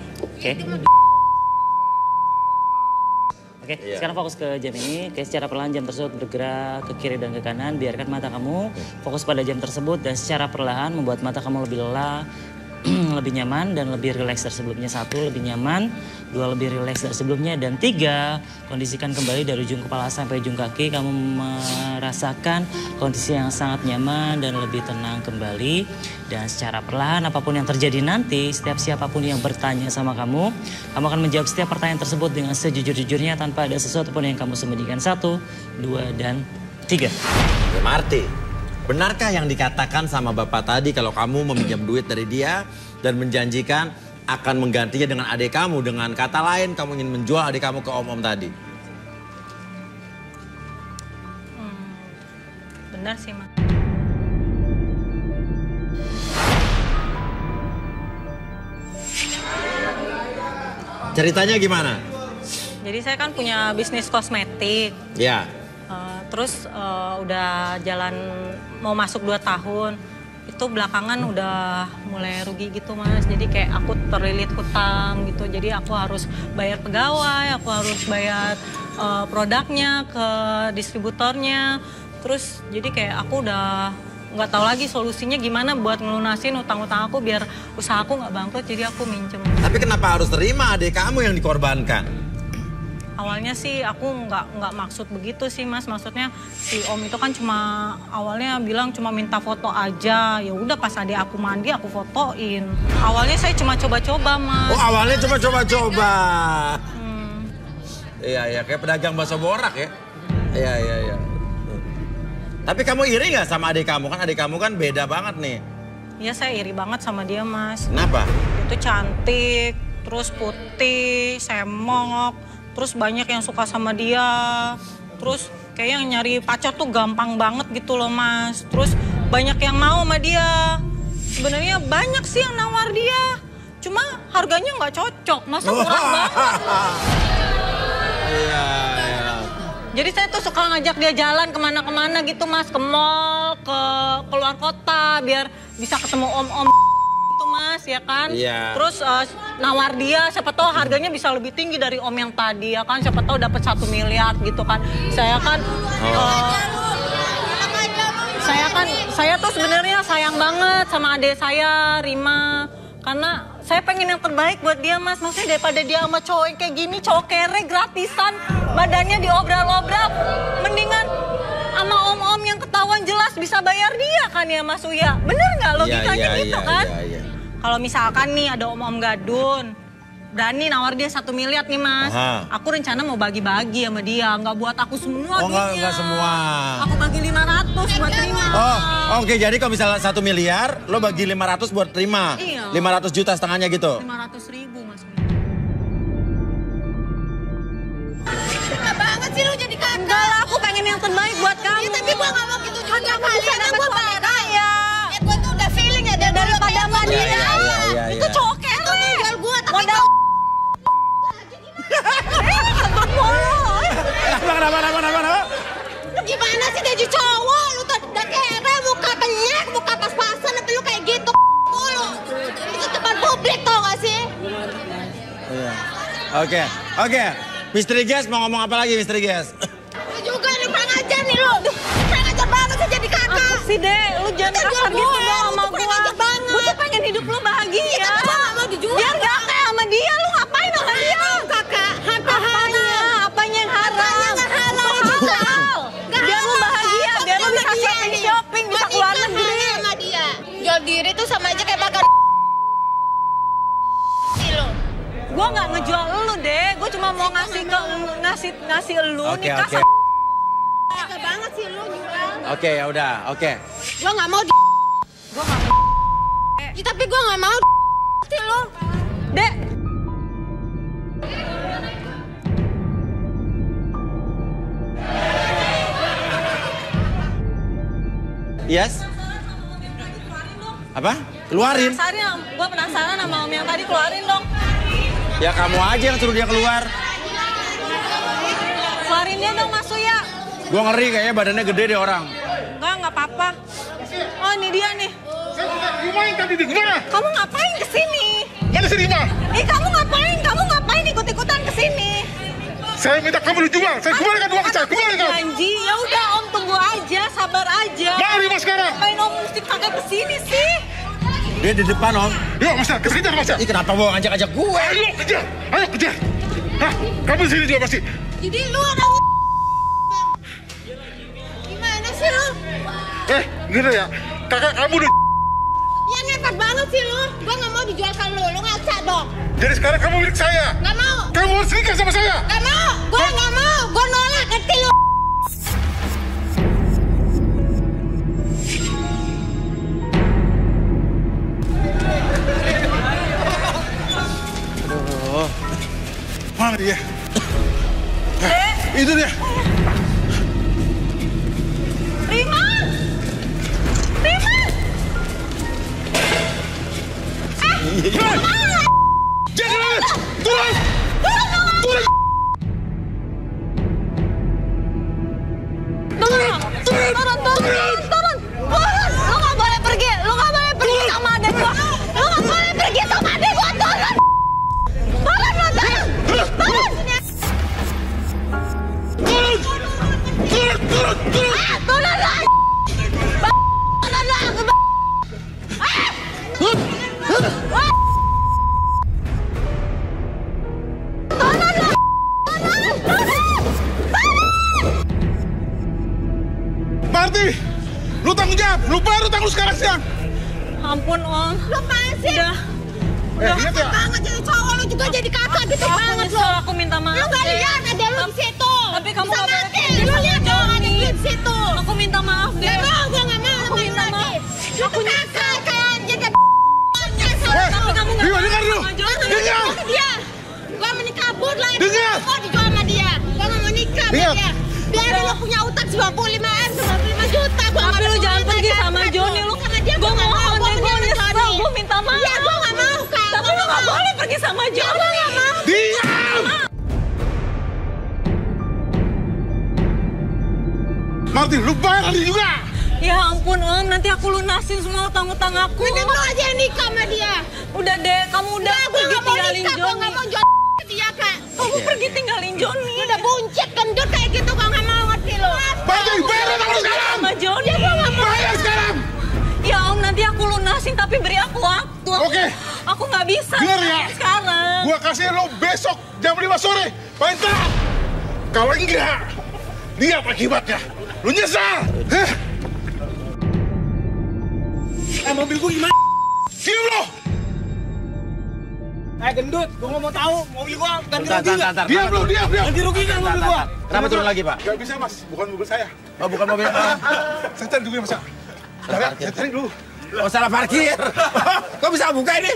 Speaker 6: Oke, sekarang fokus ke jam ini. Oke, secara perlahan jam tersebut bergerak ke kiri dan ke kanan. Biarkan mata kamu fokus pada jam tersebut dan secara perlahan membuat mata kamu lebih lelah, lebih nyaman dan lebih rileks dari sebelumnya. 1, lebih nyaman. 2, lebih rileks dari sebelumnya. Dan 3, kondisikan kembali dari ujung kepala sampai ujung kaki. Kamu merasakan kondisi yang sangat nyaman dan lebih tenang kembali. Dan secara perlahan apapun yang terjadi nanti, setiap siapapun yang bertanya sama kamu akan menjawab setiap pertanyaan tersebut dengan sejujur-jujurnya tanpa ada sesuatu pun yang kamu sembunyikan. 1, 2, dan 3.
Speaker 1: Marty, benarkah yang dikatakan sama Bapak tadi kalau kamu meminjam duit dari dia dan menjanjikan akan menggantinya dengan adik kamu? Dengan kata lain, kamu ingin menjual adik kamu ke om-om tadi?
Speaker 13: Benar sih, Mas.
Speaker 1: Ceritanya gimana?
Speaker 13: Jadi saya kan punya bisnis kosmetik.
Speaker 1: Ya.
Speaker 13: Terus udah jalan mau masuk 2 tahun. Itu belakangan udah mulai rugi gitu, Mas. Jadi kayak aku terlilit hutang gitu. Jadi aku harus bayar pegawai, aku harus bayar produknya ke distributornya. Terus jadi kayak aku udah nggak tahu lagi solusinya gimana buat ngelunasin utang-utang aku biar usaha aku nggak bangkrut. Jadi aku minjem.
Speaker 1: Tapi kenapa harus terima adik kamu yang dikorbankan?
Speaker 13: Awalnya sih aku nggak maksud begitu sih, Mas. Maksudnya si Om itu kan cuma awalnya bilang cuma minta foto aja. Ya udah pas adik aku mandi aku fotoin. Awalnya saya cuma coba-coba, Mas.
Speaker 1: Oh, awalnya cuma coba-coba. Iya, kayak pedagang bakso borak ya. Iya. Tapi kamu iri nggak sama adik kamu? Kan adik kamu kan beda banget nih.
Speaker 13: Iya, saya iri banget sama dia, Mas.
Speaker 1: Kenapa?
Speaker 13: Itu cantik, terus putih, semok, terus banyak yang suka sama dia. Terus kayak yang nyari pacar tuh gampang banget gitu loh, Mas. Terus banyak yang mau sama dia. Sebenarnya banyak sih yang nawar dia. Cuma harganya nggak cocok, masa murah banget.
Speaker 1: Iya.
Speaker 13: Jadi saya tuh suka ngajak dia jalan kemana-kemana gitu, Mas. Ke mall, ke keluar kota, biar bisa ketemu om-om itu, Mas, ya kan?
Speaker 1: Iya.
Speaker 13: Terus nawar dia, siapa tahu harganya bisa lebih tinggi dari om yang tadi, ya kan? Siapa tahu dapat 1 miliar gitu kan. Saya kan kan saya tuh sebenarnya sayang banget sama adik saya, Rima. Karena saya pengen yang terbaik buat dia, Mas. Maksudnya daripada dia sama cowok kayak gini, cowok kere gratisan, badannya diobral-obral. Mendingan sama om-om yang ketahuan jelas bisa bayar dia kan ya, Mas Uya. Bener nggak logikanya gitu kan? Kalau misalkan nih ada om-om gadun, berani nawar dia 1 miliar nih, Mas. Aku rencana mau bagi-bagi sama dia, nggak buat aku semua duitnya.
Speaker 1: Enggak semua.
Speaker 13: Aku bagi 500 buat Rima.
Speaker 1: Oke, jadi kalau misalnya 1 miliar, lo bagi 500 buat Rima.
Speaker 13: Iya.
Speaker 1: 500 juta setengahnya gitu.
Speaker 13: 500.000, Mas.
Speaker 11: Gak banget sih lu jadi kakak.
Speaker 13: Enggak lah, aku pengen yang terbaik buat kamu.
Speaker 11: Ya, tapi gua gak mau gitu juga
Speaker 13: Kamu
Speaker 11: kali.
Speaker 13: bisa
Speaker 11: Karena
Speaker 13: dapat
Speaker 11: gua
Speaker 13: suami
Speaker 11: parah.
Speaker 13: kaya.
Speaker 11: Gua tuh udah feeling ya
Speaker 13: daripada sama dia. Itu cowok kere.
Speaker 11: Modal gua tapi
Speaker 13: modal.
Speaker 1: Kenapa?
Speaker 11: Gimana sih jadi cowok? Lu tuh udah kere, muka penyek, muka pas-pasan, tapi lu kayak gitu lu. Itu depan publik tau gak sih?
Speaker 1: Oke. Misteri Gas mau ngomong apa lagi, Misteri Gas?
Speaker 11: Lu juga nih kurang ajar nih lu. Kurang ajar banget sih jadi kakak.
Speaker 13: Apa sih, Dek? Lu jangan kasar gitu dong sama gua. Gua tuh pengen hidup lu bahagia.
Speaker 11: Iya, tapi gua gak mau dijual.
Speaker 13: Biar gak kayak sama dia, lu ngapain sama dia?
Speaker 11: Kakak,
Speaker 13: Apanya yang haram? Biar lu bahagia, biar lu bisa shopping, bisa keluar negeri.
Speaker 11: Sama dia. Jual diri tuh sama aja kayak makan
Speaker 13: Gue nggak ngejual lu deh, gue cuma mau ngasih lu nikah sama.
Speaker 11: Tega banget sih lu jual.
Speaker 1: Oke, ya udah, oke.
Speaker 11: Gua nggak mau
Speaker 13: Gue nggak mau
Speaker 11: ya, tapi gua nggak mau sih lu.
Speaker 13: Dek.
Speaker 1: Yes? Apa? Keluarin?
Speaker 13: Gue penasaran sama om yang tadi, keluarin dong.
Speaker 1: Ya kamu aja yang suruh dia keluar.
Speaker 13: Keluarin dia dong, Mas Uya.
Speaker 1: Gue ngeri kayaknya badannya gede deh orang.
Speaker 13: Nggak apa-apa. Oh, ini dia nih.
Speaker 14: Gimana tadi di gimana?
Speaker 13: Kamu ngapain kesini?
Speaker 14: Mana si Rima?
Speaker 13: Kamu ngapain ikut-ikutan kesini?
Speaker 14: Saya minta kamu dijual. Saya kembalikan uang ke saya. Kembalikan.
Speaker 13: Janji, ya udah om tunggu aja, sabar aja.
Speaker 14: Mana Rima sekarang?
Speaker 13: Ngapain om mesti pakai kesini sih?
Speaker 1: Dia di depan, Om.
Speaker 14: Yuk, Mas, kejar, Mas.
Speaker 1: Ih, kenapa bawa ngajak-ngajak gue?
Speaker 14: Ayo kejar. Hah, kamu di sini juga pasti.
Speaker 11: Jadi lu orang gimana sih lu?
Speaker 14: Gitu ya. Kakak kamu udah
Speaker 11: Ya ngepet banget sih lu. Gua nggak mau dijual ke lu ngaca dong.
Speaker 14: jadi sekarang kamu milik saya.
Speaker 11: Nggak mau.
Speaker 14: Kamu harus nikah sama saya.
Speaker 11: Nggak mau. Gua nggak mau. Gua nolak, ngerti lu?
Speaker 14: Mana dia? Itu dia.
Speaker 11: Rima!
Speaker 14: Jangan! Turun! Turun!
Speaker 11: Turun! Lu nggak boleh pergi sama adek gua. Lu nggak boleh pergi sama adek gua. Turun!
Speaker 14: Marti, lu tanggung jawab. Lu baru tanggung sekarang.
Speaker 13: Ampun, Om.
Speaker 11: Lu apaan sih?
Speaker 13: Udah
Speaker 14: ingat ya?
Speaker 11: Banget jadi cowok lu juga jadi kakak gitu banget lu.
Speaker 13: Aku minta maaf.
Speaker 11: Lu nggak lihat ada lu di situ.
Speaker 13: Tapi kamu
Speaker 11: bisa
Speaker 13: nggak
Speaker 11: mati.
Speaker 13: boleh
Speaker 11: Lu lihat dong ada
Speaker 13: Johnny.
Speaker 11: di situ.
Speaker 13: Aku minta maaf deh.
Speaker 11: Gak mau, gua nggak mau.
Speaker 13: Aku minta maaf.
Speaker 11: Lu tuh kakak kayak anjing kayak
Speaker 13: Tapi kamu nggak
Speaker 14: Rima, dengar dulu. Dengar.
Speaker 11: dia. Gua mau kabur lah.
Speaker 14: Dengar.
Speaker 11: Gua dijual sama dia. Gua nggak mau nikah sama
Speaker 14: Dengar.
Speaker 11: dia. Biar lu punya utang 95M, 95 juta. Gua
Speaker 13: Tapi
Speaker 11: nggak
Speaker 13: lu
Speaker 11: mau
Speaker 13: jangan
Speaker 11: nikah
Speaker 13: pergi sama
Speaker 11: dia.
Speaker 13: Johnny. Lu
Speaker 11: Sama dia
Speaker 13: gua
Speaker 11: nggak mau.
Speaker 13: mohon
Speaker 11: Gua
Speaker 13: deh, gua
Speaker 11: punya
Speaker 13: nyesel.
Speaker 11: Johnny.
Speaker 13: Gua minta maaf.
Speaker 11: Ya gua nggak mau kak.
Speaker 13: Tapi lu nggak boleh pergi sama Johnny.
Speaker 11: Gua nggak mau.
Speaker 14: Diam! Marti, lu bayar nanti juga.
Speaker 13: Ya ampun, Om. Nanti aku lunasin semua utang-utang aku.
Speaker 11: Mending lu aja yang nikah sama dia.
Speaker 13: Udah deh, kamu udah
Speaker 11: Gua
Speaker 13: pergi
Speaker 11: nggak mau
Speaker 13: tinggalin
Speaker 11: nikah. Gua
Speaker 13: Johnny.
Speaker 11: nggak mau jual dia kak.
Speaker 13: Kamu pergi tinggalin Johnny.
Speaker 11: Udah buncit gendut kayak gitu. Gua nggak mau ngerti lu.
Speaker 14: Marti, bayar utang lu sekarang.
Speaker 13: Sama Johnny.
Speaker 11: Ya gua nggak mau.
Speaker 14: Bayar sekarang. Oke.
Speaker 13: Aku nggak bisa.
Speaker 14: Dengar ya.
Speaker 13: Sekarang.
Speaker 14: Gua kasih lo besok jam 5 sore. Perintah. Kalau enggak, lihat akibatnya. Lu nyesal.
Speaker 15: Mobil gua gimana?
Speaker 14: Diam lo.
Speaker 15: Gendut, gua nggak mau tahu. Mobil gua ganti rugi nggak?
Speaker 14: Diam lo, diam.
Speaker 15: Ganti rugi kan mobil gua?
Speaker 1: Kenapa turun lagi, Pak?
Speaker 14: Gak bisa, Mas. Bukan mobil saya.
Speaker 1: Oh, bukan mobil.
Speaker 14: Saya cari dulu ya, Mas. Saya cari dulu.
Speaker 1: Oh, salah parkir. Kok bisa buka ini?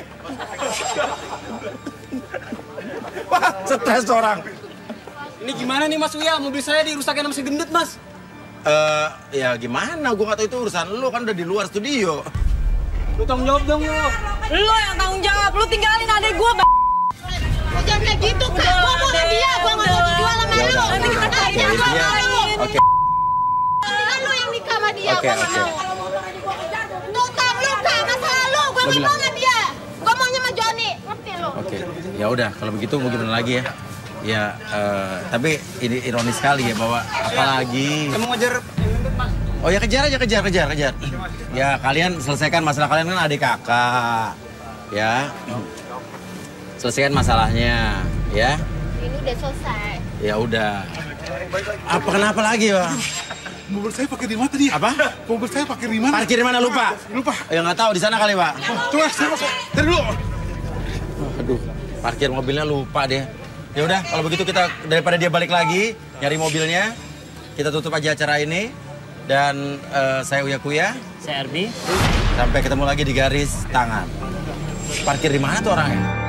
Speaker 1: Wah, stres orang.
Speaker 15: Ini gimana nih Mas Uya? Mobil saya dirusakin sama si gendut, Mas.
Speaker 1: Ya gimana? Gue gak tahu itu urusan lu, kan udah di luar studio.
Speaker 15: Lu tanggung jawab dong, lu.
Speaker 13: Lu yang tanggung jawab. Lu tinggalin adek gua,
Speaker 11: Lu jangan kayak gitu, Kak. Gua mau sama dia. Gua nggak mau dijual sama lu.
Speaker 13: Nanti kita cari yang
Speaker 1: Oke.
Speaker 11: Kan lu yang nikah sama dia.
Speaker 1: Oke,
Speaker 11: Gua nggak
Speaker 1: oke.
Speaker 11: mau. Tukang lu, Kak. Masalah lu. Gua nggak mau sama dia. Gua maunya sama Joni. Ngerti lu?
Speaker 1: Oke. Ya udah, kalau begitu mau gimana lagi ya? Ya, tapi ini ironis sekali ya bahwa apalagi.
Speaker 15: Kamu ngejar gendut, Mas.
Speaker 1: Oh ya kejar aja, kejar. Ya kalian selesaikan masalah kalian kan adik kakak. Ya. Selesaikan masalahnya, ya.
Speaker 11: Ini udah selesai.
Speaker 1: Ya udah. Apa kenapa lagi, Bang?
Speaker 14: Mobil saya pakai di mana tadi?
Speaker 1: Apa?
Speaker 14: Mobil saya pakai di mana?
Speaker 1: Parkir di mana lupa?
Speaker 14: Lupa.
Speaker 1: Ya nggak tahu di sana kali, Pak.
Speaker 14: Coba saya masuk. Tadi dulu.
Speaker 1: Aduh, parkir mobilnya lupa deh. Ya udah, kalau begitu kita daripada dia balik lagi nyari mobilnya, kita tutup aja acara ini. Dan saya Uya Kuya.
Speaker 6: Saya Arbi.
Speaker 1: Sampai ketemu lagi di garis tangan. Parkir di mana tuh orangnya?